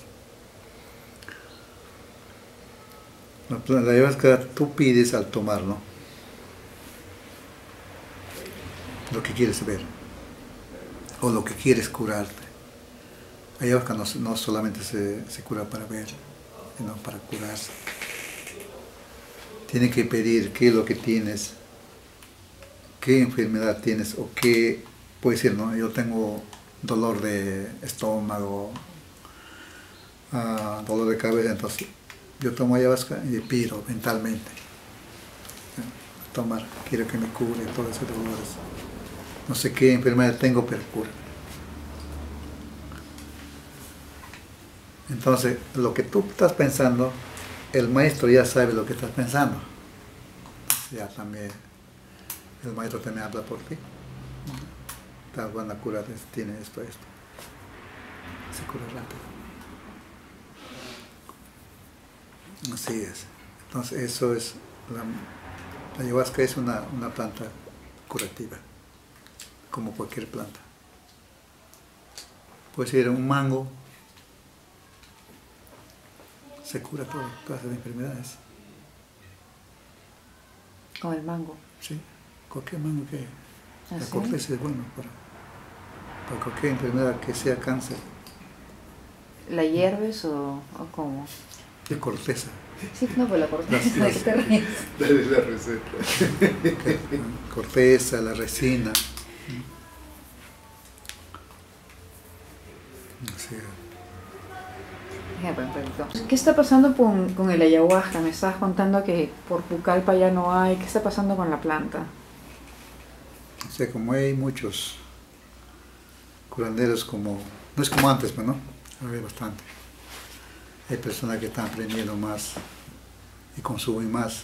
La ayahuasca tú pides al tomar, ¿no? Lo que quieres ver o lo que quieres curarte. La ayahuasca no solamente se cura para ver, sino para curarse. Tienes que pedir qué es lo que tienes, qué enfermedad tienes o qué, puede ser, ¿no? Yo tengo dolor de estómago, dolor de cabeza, entonces yo tomo ayahuasca y pido mentalmente. tomar, quiero que me cure todos esos dolores. No sé qué enfermedad tengo, pero cura. Entonces, lo que tú estás pensando, el maestro ya sabe lo que estás pensando. Ya también, el maestro también habla por ti. Te van a curar, tiene esto. Se cura rápido. Así es. Entonces, eso es, la ayahuasca es una planta curativa, como cualquier planta. Puede ser un mango, se cura todas clases de enfermedades. Con el mango. Sí, cualquier mango que la ¿sí? corteza es bueno para cualquier enfermedad que sea cáncer. ¿La hierves o cómo? De corteza. Sí, no, pues la corteza, ¿de qué te ríes? Dale la receta. Corteza, la resina. Así es. ¿Qué está pasando con el ayahuasca? Me estabas contando que por Pucallpa ya no hay. ¿Qué está pasando con la planta? O sea, como hay muchos curanderos, como no es como antes, pero no, hay bastante. Hay personas que están aprendiendo más y consumen más.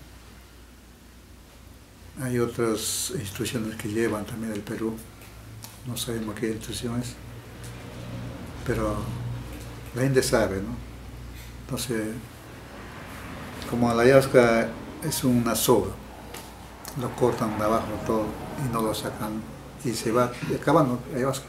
Hay otras instituciones que llevan también del Perú. No sabemos qué institución es, pero la gente sabe, ¿no? Entonces, como la ayahuasca es una soga, lo cortan de abajo todo y no lo sacan y se va acabando la ayahuasca.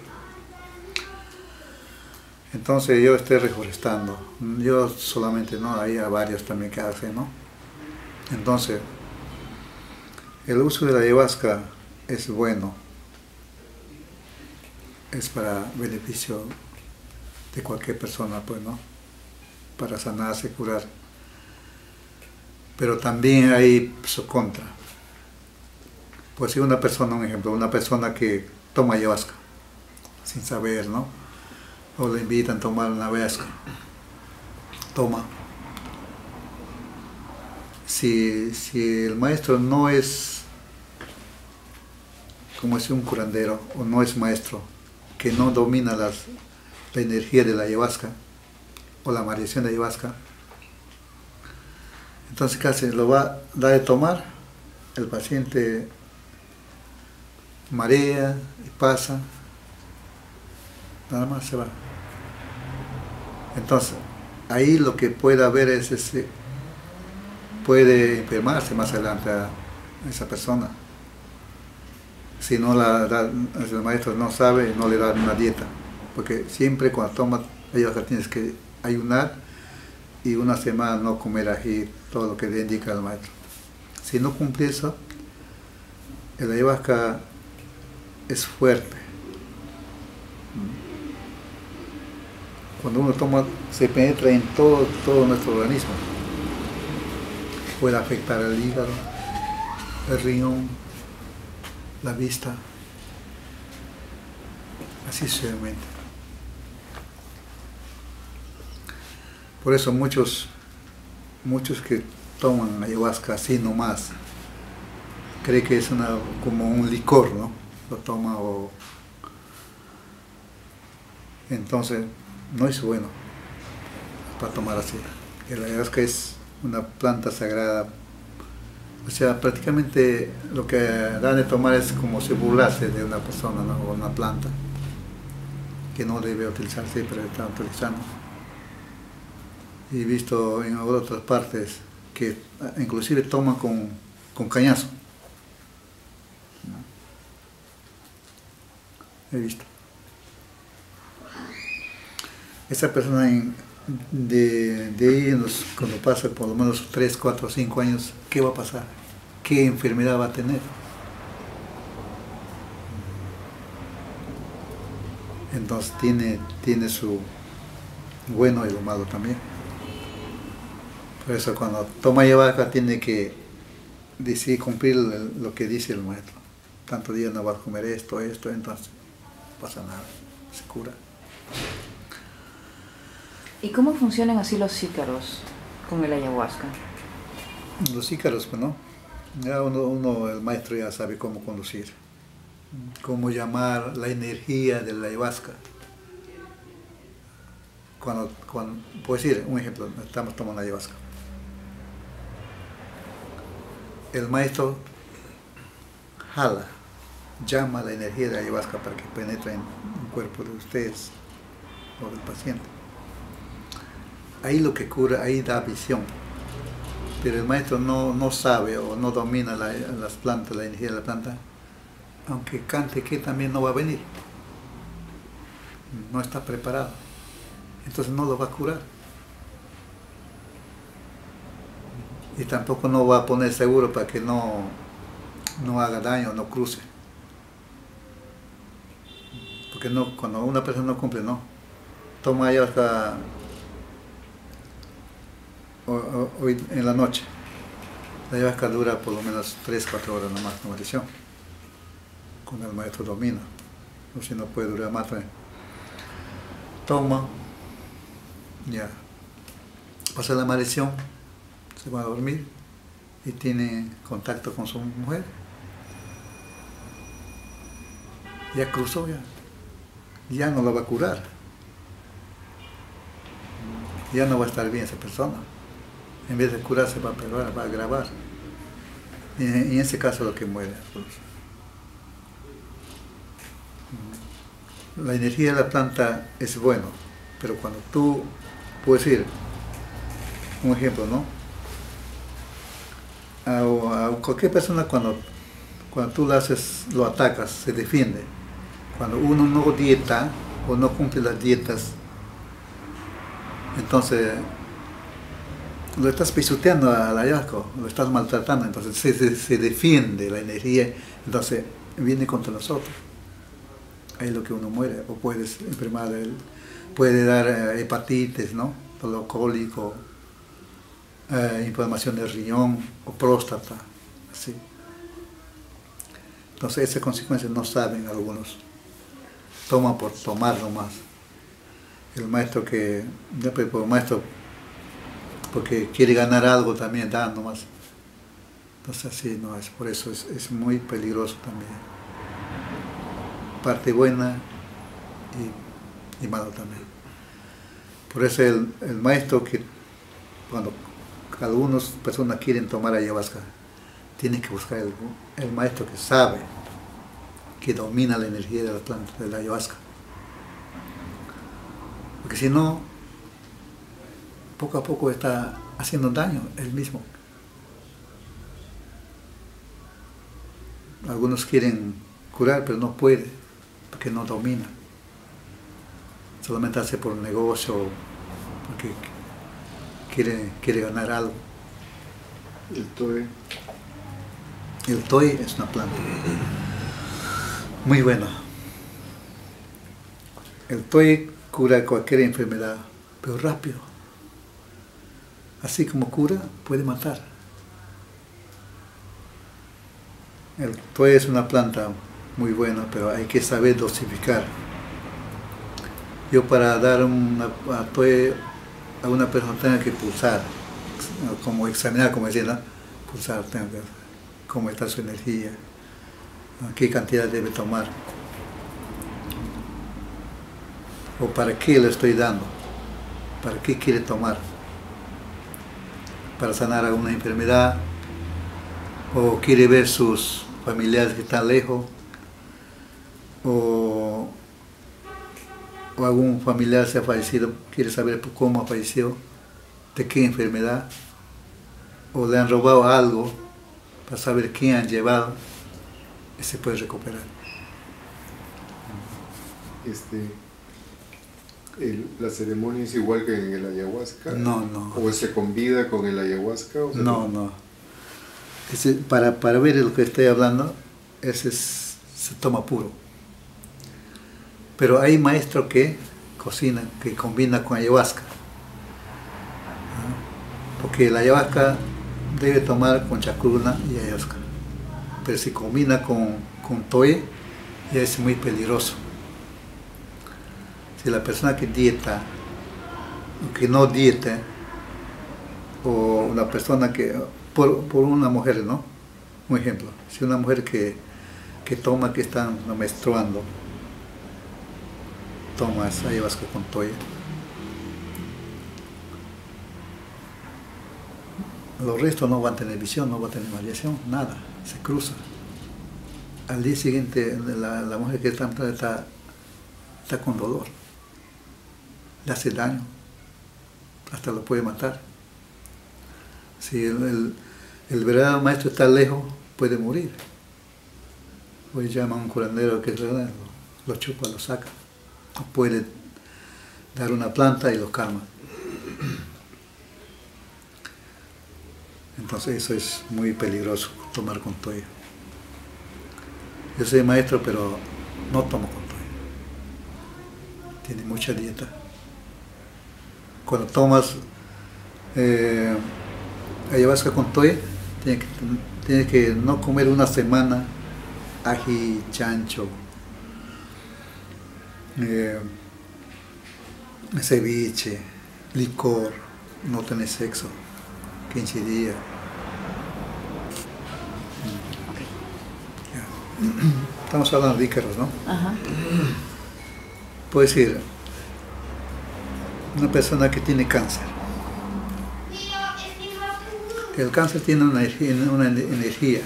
Entonces yo estoy reforestando, yo solamente no, hay varios también que hacen, ¿no? Entonces, el uso de la ayahuasca es bueno, es para beneficio de cualquier persona, pues, ¿no? Para sanarse, curar. Pero también hay su contra. Pues si una persona, un ejemplo, una persona que toma ayahuasca sin saber, ¿no? O le invitan a tomar una ayahuasca, toma. Si el maestro no es, como es un curandero, o no es maestro, que no domina la energía de la ayahuasca, o la maldición de ayahuasca, entonces casi lo va a dar de tomar, el paciente marea y pasa, nada más se va. Entonces, ahí lo que puede haber es puede enfermarse más adelante a esa persona. Si no el maestro no sabe, no le da una dieta. Porque siempre cuando tomas ayahuasca tienes que ayunar y una semana no comer ají, todo lo que le indica el maestro. Si no cumple eso, el ayahuasca es fuerte. Cuando uno toma, se penetra en todo nuestro organismo. Puede afectar el hígado, el riñón, la vista, así sucesivamente. Por eso muchos que toman ayahuasca así nomás, creen que es como un licor, ¿no? Lo toma o... Entonces, no es bueno para tomar así. La ayahuasca es una planta sagrada. O sea, prácticamente lo que dan de tomar es como si burlarse de una persona, ¿no? O una planta que no debe utilizarse, pero están utilizando. Y he visto en otras partes que inclusive toman con cañazo. He visto. Esa persona de ahí, cuando pasa por lo menos 3, 4, 5 años, ¿qué va a pasar? ¿Qué enfermedad va a tener? Entonces tiene su bueno y lo malo también. Por eso cuando toma ayahuasca tiene que decir, cumplir lo que dice el maestro. Tanto día no vas a comer esto, entonces no pasa nada, se cura. ¿Y cómo funcionan así los ícaros con el ayahuasca? Los ícaros, pues no. Ya el maestro ya sabe cómo conducir, cómo llamar la energía de la ayahuasca. Puedo decir, un ejemplo, estamos tomando ayahuasca. El maestro jala, llama la energía de la ayahuasca para que penetre en el cuerpo de ustedes o del paciente. Ahí lo que cura, ahí da visión. Pero el maestro no sabe o no domina las plantas, la energía de la planta, aunque cante que también no va a venir. No está preparado. Entonces no lo va a curar. Y tampoco no va a poner seguro para que no haga daño, no cruce. Porque cuando una persona no cumple, no. Toma ayahuasca hoy en la noche. La ayahuasca dura por lo menos 3-4 horas nomás, como maldición. Cuando el maestro domina. O si no puede durar más. Toma. Ya. Pasa la maldición. Se va a dormir. Y tiene contacto con su mujer. Ya cruzó, ya no lo va a curar. Ya no va a estar bien esa persona. En vez de curarse va a pegar, va a agravar. Y en ese caso lo que muere. La energía de la planta es bueno, pero cuando tú, puedes decir, un ejemplo, ¿no? A cualquier persona cuando tú lo atacas, se defiende. Cuando uno no dieta o no cumple las dietas, entonces lo estás pisoteando al ayahuasca, lo estás maltratando, entonces se defiende la energía, entonces viene contra nosotros. Ahí es lo que uno muere, o puedes enfermar, puede dar hepatitis, ¿no? Dolor cólico, inflamación del riñón o próstata, así. Entonces esas consecuencias no saben algunos, toman por tomar nomás. El maestro porque quiere ganar algo también da nomás. Entonces así no es, por eso es muy peligroso también. Parte buena y malo también. Por eso el maestro que cuando algunas personas quieren tomar ayahuasca, tiene que buscar el maestro que sabe, que domina la energía de la planta de la ayahuasca. Porque si no, poco a poco está haciendo daño él mismo. Algunos quieren curar, pero no puede, porque no domina. Solamente hace por negocio, porque quiere ganar algo. El toy. El toy es una planta muy buena. El toy cura cualquier enfermedad, pero rápido. Así como cura, puede matar. El toy es una planta muy buena, pero hay que saber dosificar. Yo para dar toy a una persona tengo que pulsar, como examinar, como decía, ¿no? Pulsar, tengo que ver cómo está su energía, qué cantidad debe tomar, o para qué le estoy dando, para qué quiere tomar, para sanar alguna enfermedad, o quiere ver sus familiares que están lejos, o algún familiar se ha fallecido, quiere saber cómo ha fallecido, de qué enfermedad, o le han robado algo, para saber quién han llevado, y se puede recuperar. ¿La ceremonia es igual que en el ayahuasca? No. ¿O se convida con el ayahuasca? O No. Para ver lo que estoy hablando, se toma puro. Pero hay maestros que cocinan, que combinan con ayahuasca. Porque la ayahuasca debe tomar con chacruna y ayahuasca. Pero si combina con toy, ya es muy peligroso. Si la persona que dieta, o que no dieta, o una persona que, por una mujer, ¿no? Un ejemplo, si una mujer que toma, que está menstruando, tomas ayahuasca con toya, los restos no van a tener visión, no van a tener variación, nada, se cruza. Al día siguiente la mujer que está con dolor, le hace daño, hasta lo puede matar. Si el verdadero maestro está lejos, puede morir. Hoy llama a un curandero que lo chupa, lo saca. O puede dar una planta y lo calma. Entonces eso es muy peligroso, tomar con toya. Yo soy maestro, pero no tomo con toya. Tiene mucha dieta. Cuando tomas ayahuasca con toya, tienes que no comer una semana ají, chancho, ceviche, licor, no tener sexo, 15 días. Estamos hablando de ícaros, ¿no? Ajá. Puedo decir, una persona que tiene cáncer. El cáncer tiene una energía.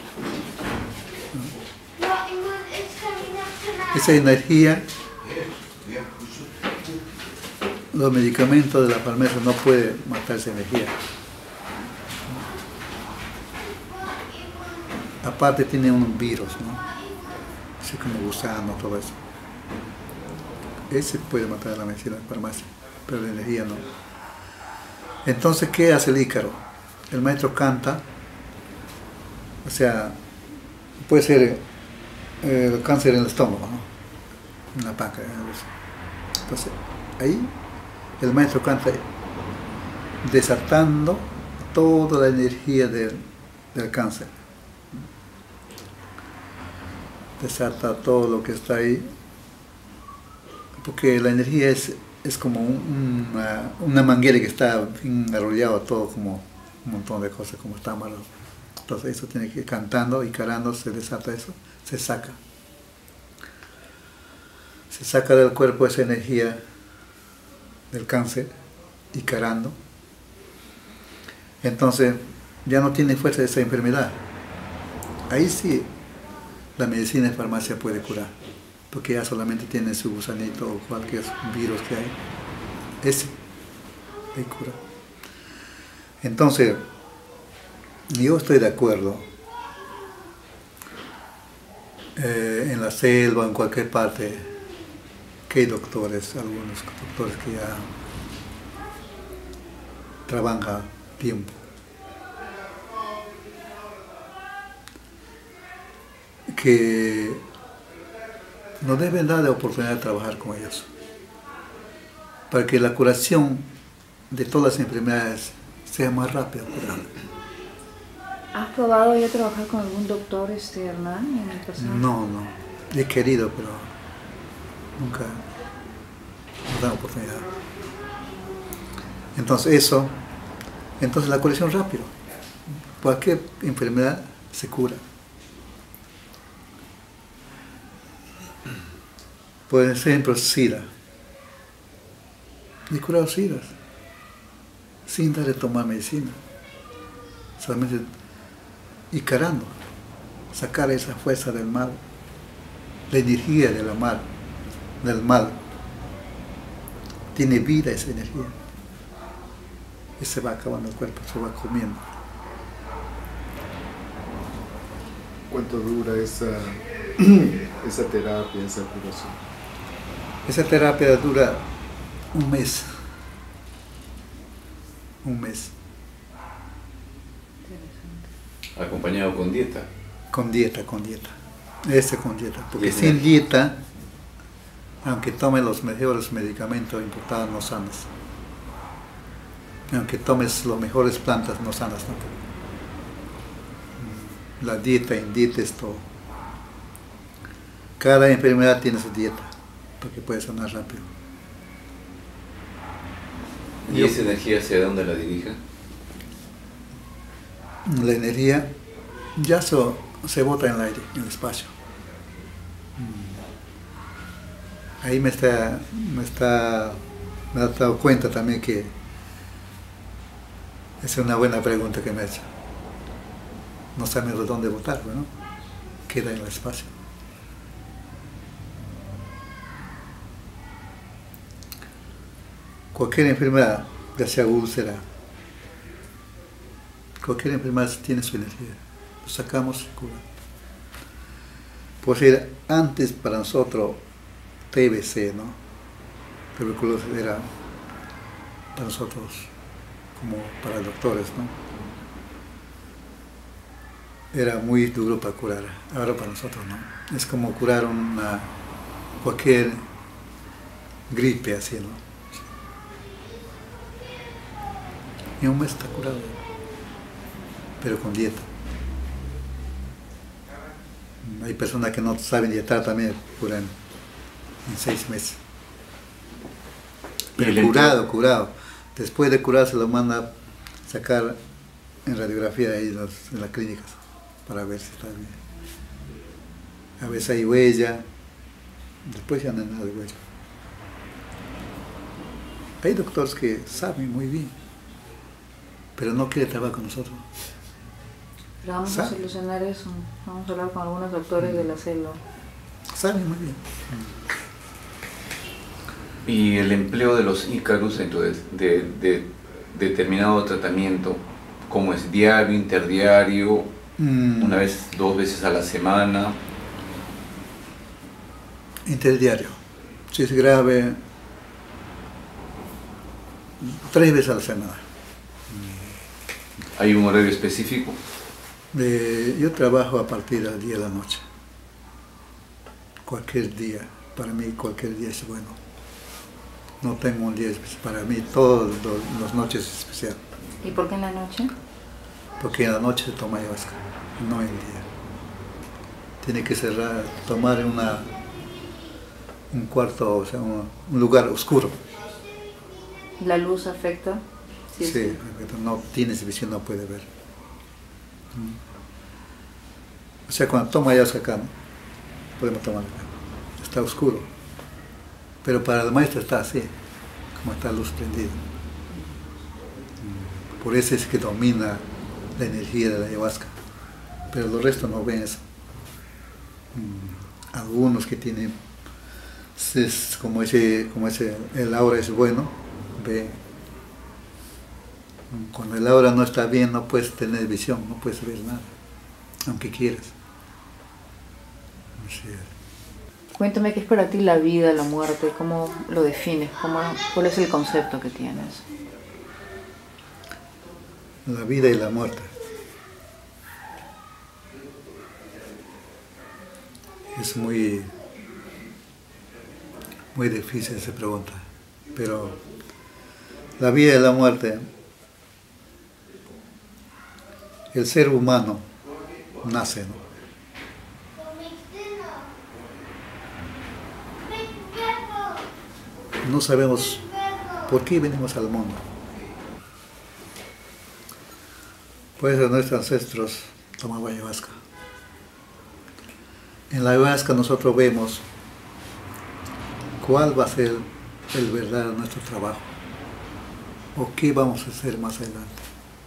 Esa energía, los medicamentos de la farmacia no pueden matar esa energía. Aparte tiene un virus, ¿no? Así como gusano, todo eso. Ese puede matar la medicina de la farmacia, pero la energía no. Entonces, ¿qué hace el ícaro? El maestro canta, o sea, puede ser el cáncer en el estómago, ¿no? En la páncreas. Entonces, ahí el maestro canta desatando toda la energía del cáncer. Desata todo lo que está ahí, porque la energía es como una manguera que está enrollado todo como un montón de cosas, como está amarrado. Entonces eso tiene que ir cantando y carando, se desata eso, se saca. Se saca del cuerpo esa energía del cáncer y carando. Entonces ya no tiene fuerza esa enfermedad. Ahí sí la medicina de farmacia puede curar, porque ya solamente tiene su gusanito o cualquier virus que hay. Ese ahí cura. Entonces, yo estoy de acuerdo en la selva, en cualquier parte, que hay doctores, algunos doctores que ya trabajan tiempo. Que no deben dar la oportunidad de trabajar con ellos, para que la curación de todas las enfermedades sea más rápida. ¿Has probado ya trabajar con algún doctor, Hernán, en el pasado? No, he querido, pero nunca me dan oportunidad. Entonces la curación rápida. Cualquier enfermedad se cura. Por ejemplo, SIDA. Y curar SIDA sin darle tomar medicina. Solamente icarando, sacar esa fuerza del mal, la energía del mal. Tiene vida esa energía. Y se va acabando el cuerpo, se va comiendo. ¿Cuánto dura esa terapia, esa curación? Esa terapia dura un mes. Un mes. Acompañado con dieta. Con dieta. Con dieta. Porque sin dieta, aunque tomes los mejores medicamentos importados, no sanas. Aunque tomes las mejores plantas, no sanas tampoco. La dieta es todo. Cada enfermedad tiene su dieta, porque puede sanar rápido. ¿Y esa energía hacia dónde la dirige? La energía ya se bota en el aire, en el espacio. Ahí me he dado cuenta también que es una buena pregunta que me ha hecho. No sabemos dónde botar, ¿no? Queda en el espacio. Cualquier enfermedad, ya sea úlcera, cualquier enfermedad tiene su energía. Lo sacamos y cura. Por ser antes para nosotros TBC, ¿no? Tuberculosis era para nosotros como para doctores, ¿no? Era muy duro para curar. Ahora para nosotros no. Es como curar cualquier gripe así, ¿no? En un mes está curado, pero con dieta. Hay personas que no saben dietar también, curan en 6 meses. Pero curado. Después de curar se lo manda a sacar en radiografía ahí en las clínicas para ver si está bien. A veces hay huella, después ya no hay nada de huella. Hay doctores que saben muy bien, pero no quieren trabajar con nosotros. Pero vamos a solucionar eso. Vamos a hablar con algunos doctores de la célula. Saben muy bien. Y el empleo de los Ícaros, entonces, de determinado tratamiento, ¿cómo es? ¿Diario, interdiario, una vez, 2 veces a la semana? Interdiario. Si es grave, 3 veces a la semana. ¿Hay un horario específico? Yo trabajo a partir del día de la noche. Cualquier día. Para mí cualquier día es bueno. No tengo un día especial. Para mí todas las noches es especial. ¿Y por qué en la noche? Porque en la noche se toma ayahuasca, no en el día. Tiene que cerrar, tomar en un cuarto, o sea, un lugar oscuro. ¿La luz afecta? Sí, no tienes visión, no puede ver. O sea, cuando toma ayahuasca acá, ¿no? Podemos tomar acá. Está oscuro. Pero para el maestro está así, como está luz prendida. Por eso es que domina la energía de la ayahuasca. Pero los restos no ven eso. Algunos que tienen, como el aura es bueno, ven. Cuando el aura no está bien, no puedes tener visión, no puedes ver nada, aunque quieras. Sí. Cuéntame qué es para ti la vida, la muerte, cómo lo defines, cuál es el concepto que tienes. La vida y la muerte. Es muy difícil esa pregunta, pero la vida y la muerte, el ser humano nace, ¿no? No sabemos por qué venimos al mundo. Por eso nuestros ancestros tomaban ayahuasca. En la ayahuasca nosotros vemos cuál va a ser el verdadero nuestro trabajo o qué vamos a hacer más adelante.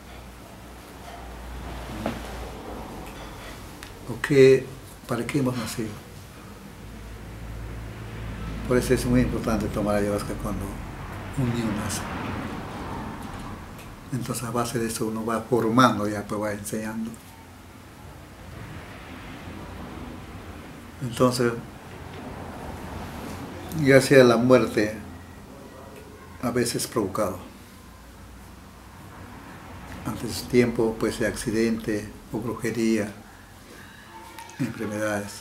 O para qué hemos nacido. Por eso es muy importante tomar ayahuasca cuando un niño nace. Entonces a base de eso uno va formando, ya pues va enseñando. Entonces, ya sea la muerte, a veces provocado. Antes de tiempo, pues de accidente o brujería, enfermedades.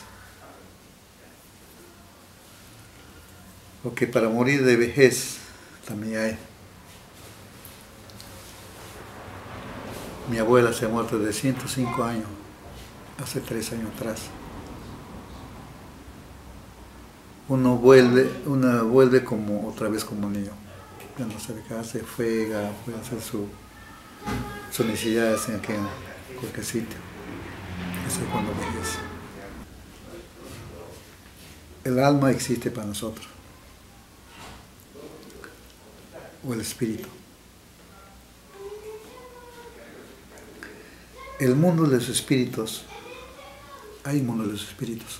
Porque para morir de vejez también hay. Mi abuela se ha muerto de 105 años, hace 3 años atrás. Uno vuelve como otra vez como niño. Ya no sabe qué hace, juega, puede hacer sus necesidades en cualquier sitio. Eso es cuando envejece. El alma existe para nosotros, o el espíritu. El mundo de los espíritus, hay un mundo de los espíritus.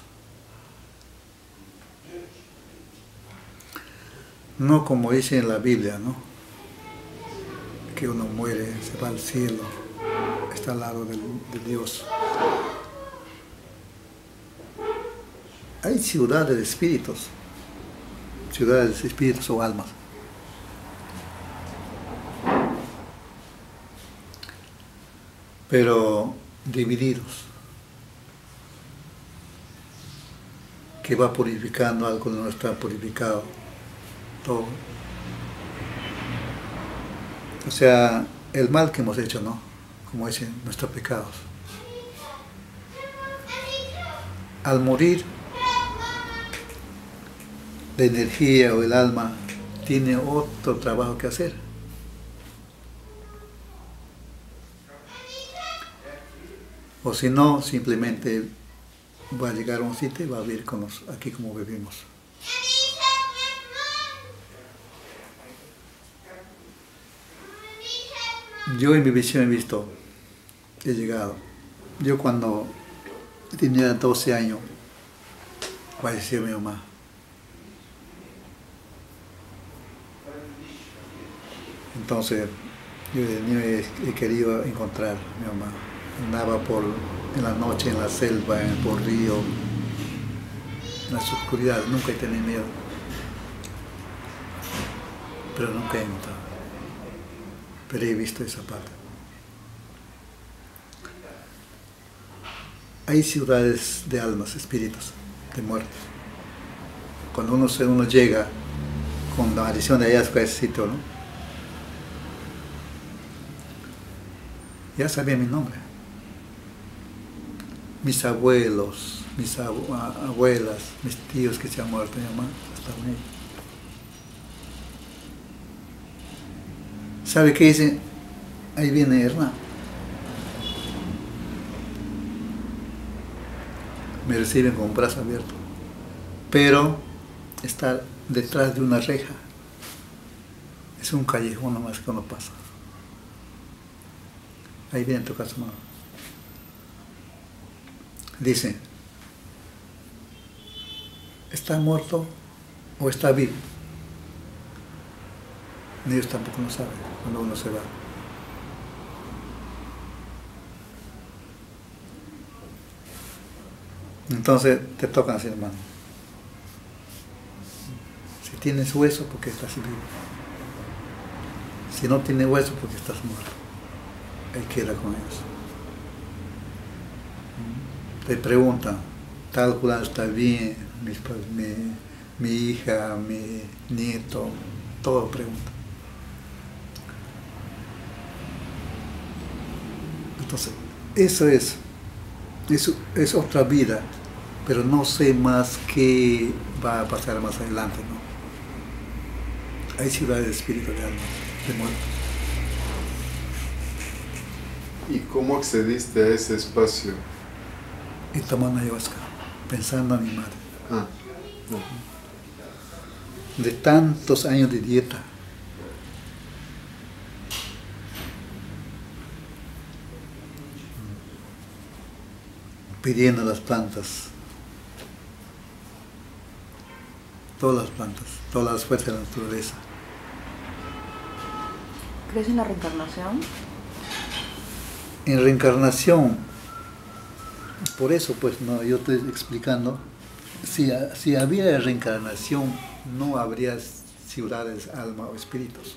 No como dice en la Biblia, ¿no? Que uno muere, se va al cielo, está al lado de Dios. Hay ciudades de espíritus o almas. Pero divididos, que va purificando algo que no está purificado, todo. O sea, el mal que hemos hecho, ¿no? Como dicen, nuestros pecados. Al morir, la energía o el alma tiene otro trabajo que hacer. O si no, simplemente va a llegar a un sitio y va a vivir con nosotros, aquí como vivimos. Yo en mi visión he visto, he llegado. Yo cuando tenía 12 años, falleció mi mamá. Entonces, yo de niño he querido encontrar a mi mamá. Andaba en la noche en la selva, por río, en las oscuridades, nunca he tenido miedo. Pero nunca he encontrado. Pero he visto esa parte. Hay ciudades de almas, espíritus, de muertos. Cuando uno llega con la maldición de hallazgo a ese sitio, ¿no? Ya sabía mi nombre. Mis abuelos, mis abuelas, mis tíos que se han muerto, mi mamá, estaban ahí. ¿Sabe qué dice? Ahí viene Hernán. Me reciben con brazo abierto. Pero está detrás de una reja. Es un callejón nomás que uno pasa. Ahí viene a tocar su mano. Dice, ¿está muerto o está vivo? Ellos tampoco lo saben cuando uno se va. Entonces te tocan así, hermano. Si tienes hueso, porque estás vivo. Si no tienes hueso, porque estás muerto. Ahí queda con ellos. Te preguntan, tal fulano está bien, mi hija, mi nieto, todo pregunta. Entonces, eso es otra vida, pero no sé más qué va a pasar más adelante, ¿no? Hay ciudades de espíritu de almas, de muertos. ¿Y cómo accediste a ese espacio? Y tomando ayahuasca, pensando en mi madre. Ah, no. De tantos años de dieta. Pidiendo a las plantas. Todas las plantas, todas las fuerzas de la naturaleza. ¿Crees en la reencarnación? En reencarnación, por eso pues no, yo estoy explicando, si había reencarnación no habría ciudades, alma o espíritus.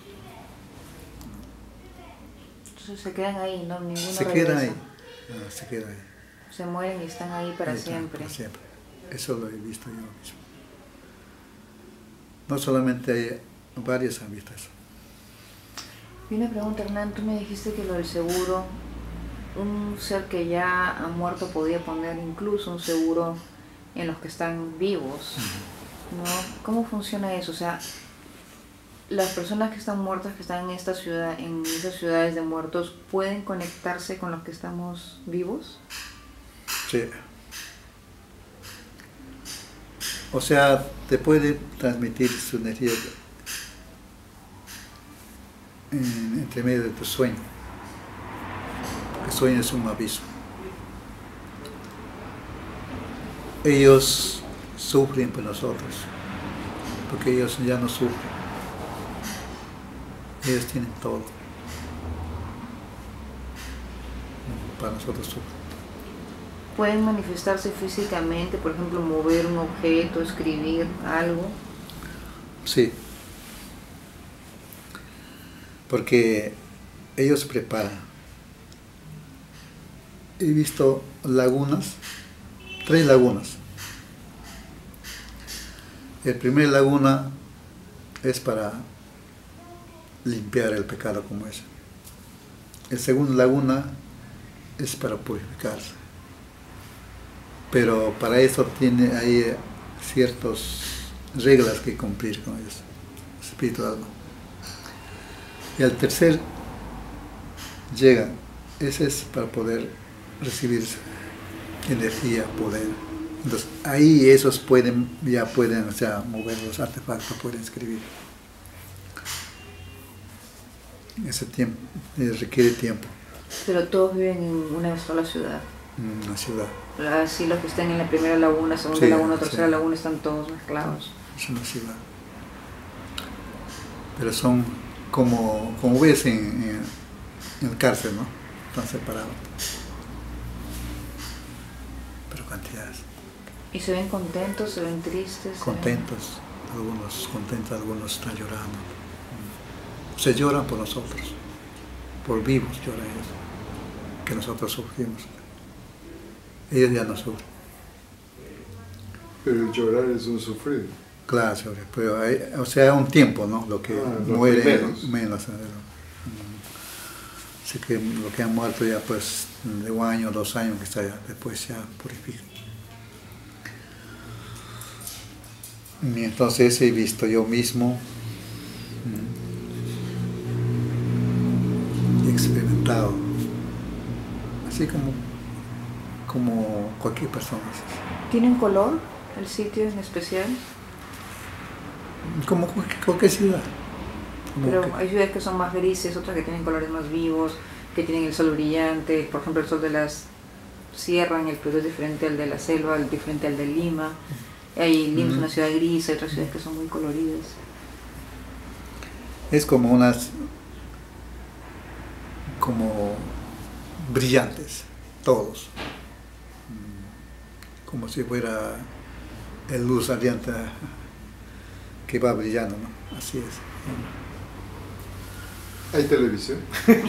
Entonces se quedan ahí, ¿no? Ninguno Se regresa. queda ahí, se queda ahí. Se mueren y están ahí para Ahí está, siempre. para siempre. Eso lo he visto yo mismo. No solamente hay, varios han visto eso. Y una pregunta, Hernán, tú me dijiste que lo del seguro, un ser que ya ha muerto podía poner incluso un seguro en los que están vivos, ¿no? ¿Cómo funciona eso? O sea, las personas que están muertas, que están en esta ciudad, en esas ciudades de muertos, ¿pueden conectarse con los que estamos vivos? Sí. O sea, te puede transmitir su energía entre medio de tu sueño. Porque el sueño es un aviso. Ellos sufren por nosotros, porque ellos ya no sufren. Ellos tienen todo. Para nosotros sufren. ¿Pueden manifestarse físicamente, por ejemplo, mover un objeto, escribir algo? Sí. Porque ellos preparan. He visto lagunas, 3 lagunas. El primer laguna es para limpiar el pecado como es. El segundo laguna es para purificarse. Pero para eso hay ciertas reglas que cumplir con ellos, espíritu de alma. Y al tercer llega, ese es para poder recibir energía, poder. Entonces ahí esos ya pueden mover los artefactos, pueden escribir. Ese tiempo requiere tiempo. Pero todos viven en una sola ciudad. Una ciudad. Así los que están en la primera laguna, segunda laguna, tercera laguna, están todos mezclados. Es una ciudad. Pero son como ves en el cárcel, ¿no? Están separados. Pero cantidades. ¿Y se ven contentos, se ven tristes? Contentos, algunos contentos, algunos están llorando. Se lloran por nosotros, por vivos lloran ellos, que nosotros sufrimos. Ellos ya no sufren. Pero el llorar es un sufrir. Claro, pero hay, o sea, un tiempo, ¿no? Lo que muere menos. Así que lo que han muerto ya pues de 1 año, 2 años, que está ya, después ya purifican. Y entonces he visto yo mismo, he experimentado, así como cualquier persona. ¿Tiene un color el sitio en especial? Como cualquier ciudad. Pero hay ciudades que son más grises, otras que tienen colores más vivos, que tienen el sol brillante. Por ejemplo, el sol de las sierras en el Perú es diferente al de la selva, diferente al de Lima. Lima es una ciudad gris, hay otras ciudades que son muy coloridas. Es como como brillantes, todos. Como si fuera el luz radiante que va brillando, ¿no? Así es. ¿Hay televisión?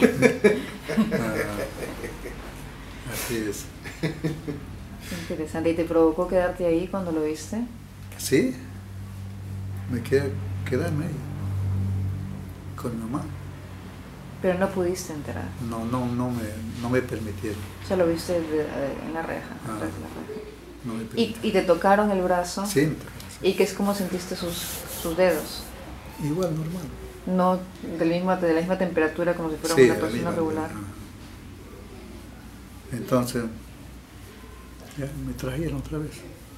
Así es. Interesante. ¿Y te provocó quedarte ahí cuando lo viste? Sí, me quedé quedarme ahí con mi mamá. Pero no pudiste entrar. No me permitieron. O sea, lo viste en la reja, atrás de la reja. No me permitieron. ¿Y te tocaron el brazo? Sí, me tocaron. ¿Y qué es cómo sentiste sus dedos? Igual, normal. No de la misma temperatura como si fuera Sí, una persona regular. Entonces, ya me trajeron otra vez.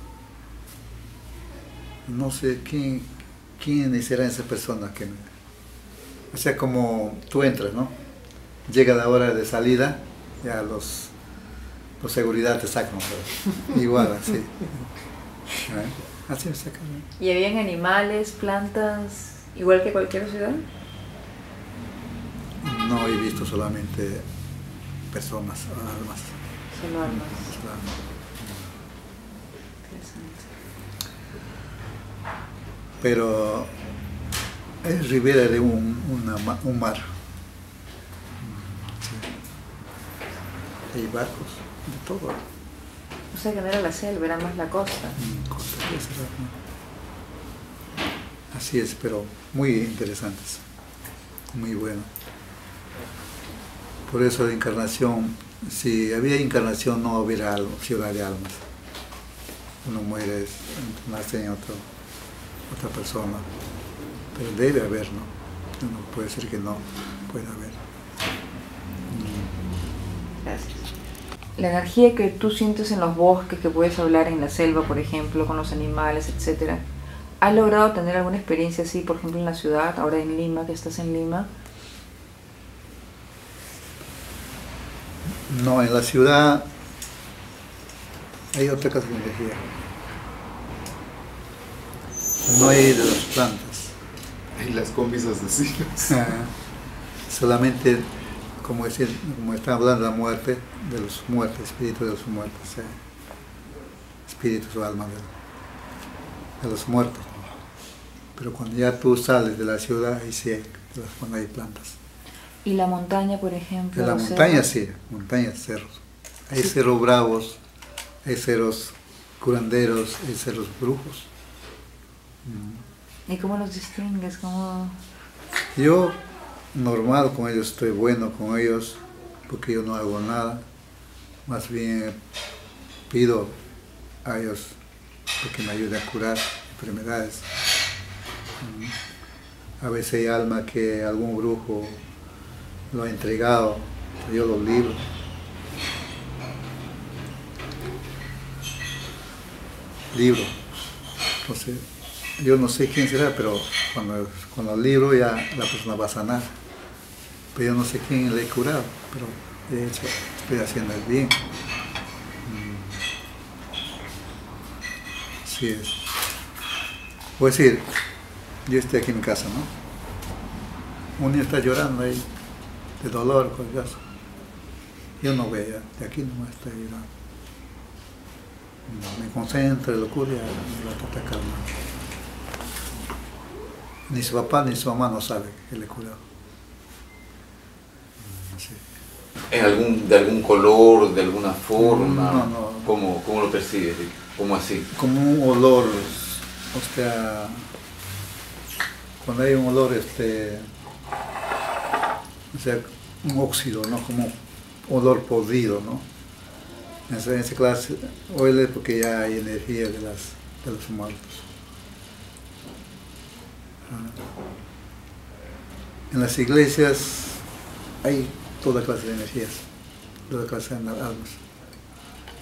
No sé quién será esa persona que me... O sea, como tú entras, ¿no? Llega la hora de salida, ya los seguridad te sacan otra vez. Igual, así. Así me sacan. ¿Y habían animales, plantas, igual que cualquier ciudad? No he visto solamente personas, almas. Solo almas. Solo almas. Interesante. Pero es ribera de un mar. Sí. Hay barcos, de todo. O sea que no era la selva, era más la costa. Costa, ¿qué será? Así es, pero muy interesantes, muy bueno. Por eso la encarnación, si había encarnación no hubiera ciudad de almas. Uno muere, nace en otra persona, pero debe haber, ¿no? No puede ser que no pueda haber. Gracias. La energía que tú sientes en los bosques, que puedes hablar en la selva, por ejemplo, con los animales, etcétera. ¿Has logrado tener alguna experiencia así, por ejemplo, en la ciudad, ahora en Lima, que estás en Lima? No, en la ciudad hay otra clase de energía. No hay de las plantas. Hay las combis asesinas. Solamente, como están hablando de la muerte, de los muertos, espíritus de los muertos, espíritus o alma de los muertos. Pero cuando ya tú sales de la ciudad, ahí sí hay, cuando hay plantas. ¿Y la montaña, por ejemplo? En la montaña sí, montañas, cerros. Hay cerros bravos, hay cerros curanderos, hay cerros brujos. ¿Y cómo los distingues? ¿Cómo? Yo, normal con ellos, estoy bueno con ellos, porque yo no hago nada. Más bien pido a ellos que me ayuden a curar enfermedades. A veces hay alma que algún brujo lo ha entregado, yo los libro. Entonces, yo no sé quién será, pero cuando libro ya la persona va a sanar. Pero yo no sé quién le he curado, pero de hecho estoy haciendo el bien. Así es. Voy a decir, yo estoy aquí en mi casa, ¿no? Un niño está llorando ahí, de dolor, cualquier cosa. Yo no veo, de aquí no me estoy llorando. Me concentro, locura, y me va a tratar calma. Ni su papá ni su mamá no saben que le he curado. Sí. ¿De algún color, de alguna forma? No. ¿Cómo lo percibes? ¿Cómo así? Como un olor, o sea, cuando hay un olor, o sea, un óxido, ¿no? Como olor podrido, ¿no? En esa clase huele porque ya hay energía de los muertos. En las iglesias hay toda clase de energías, toda clase de almas.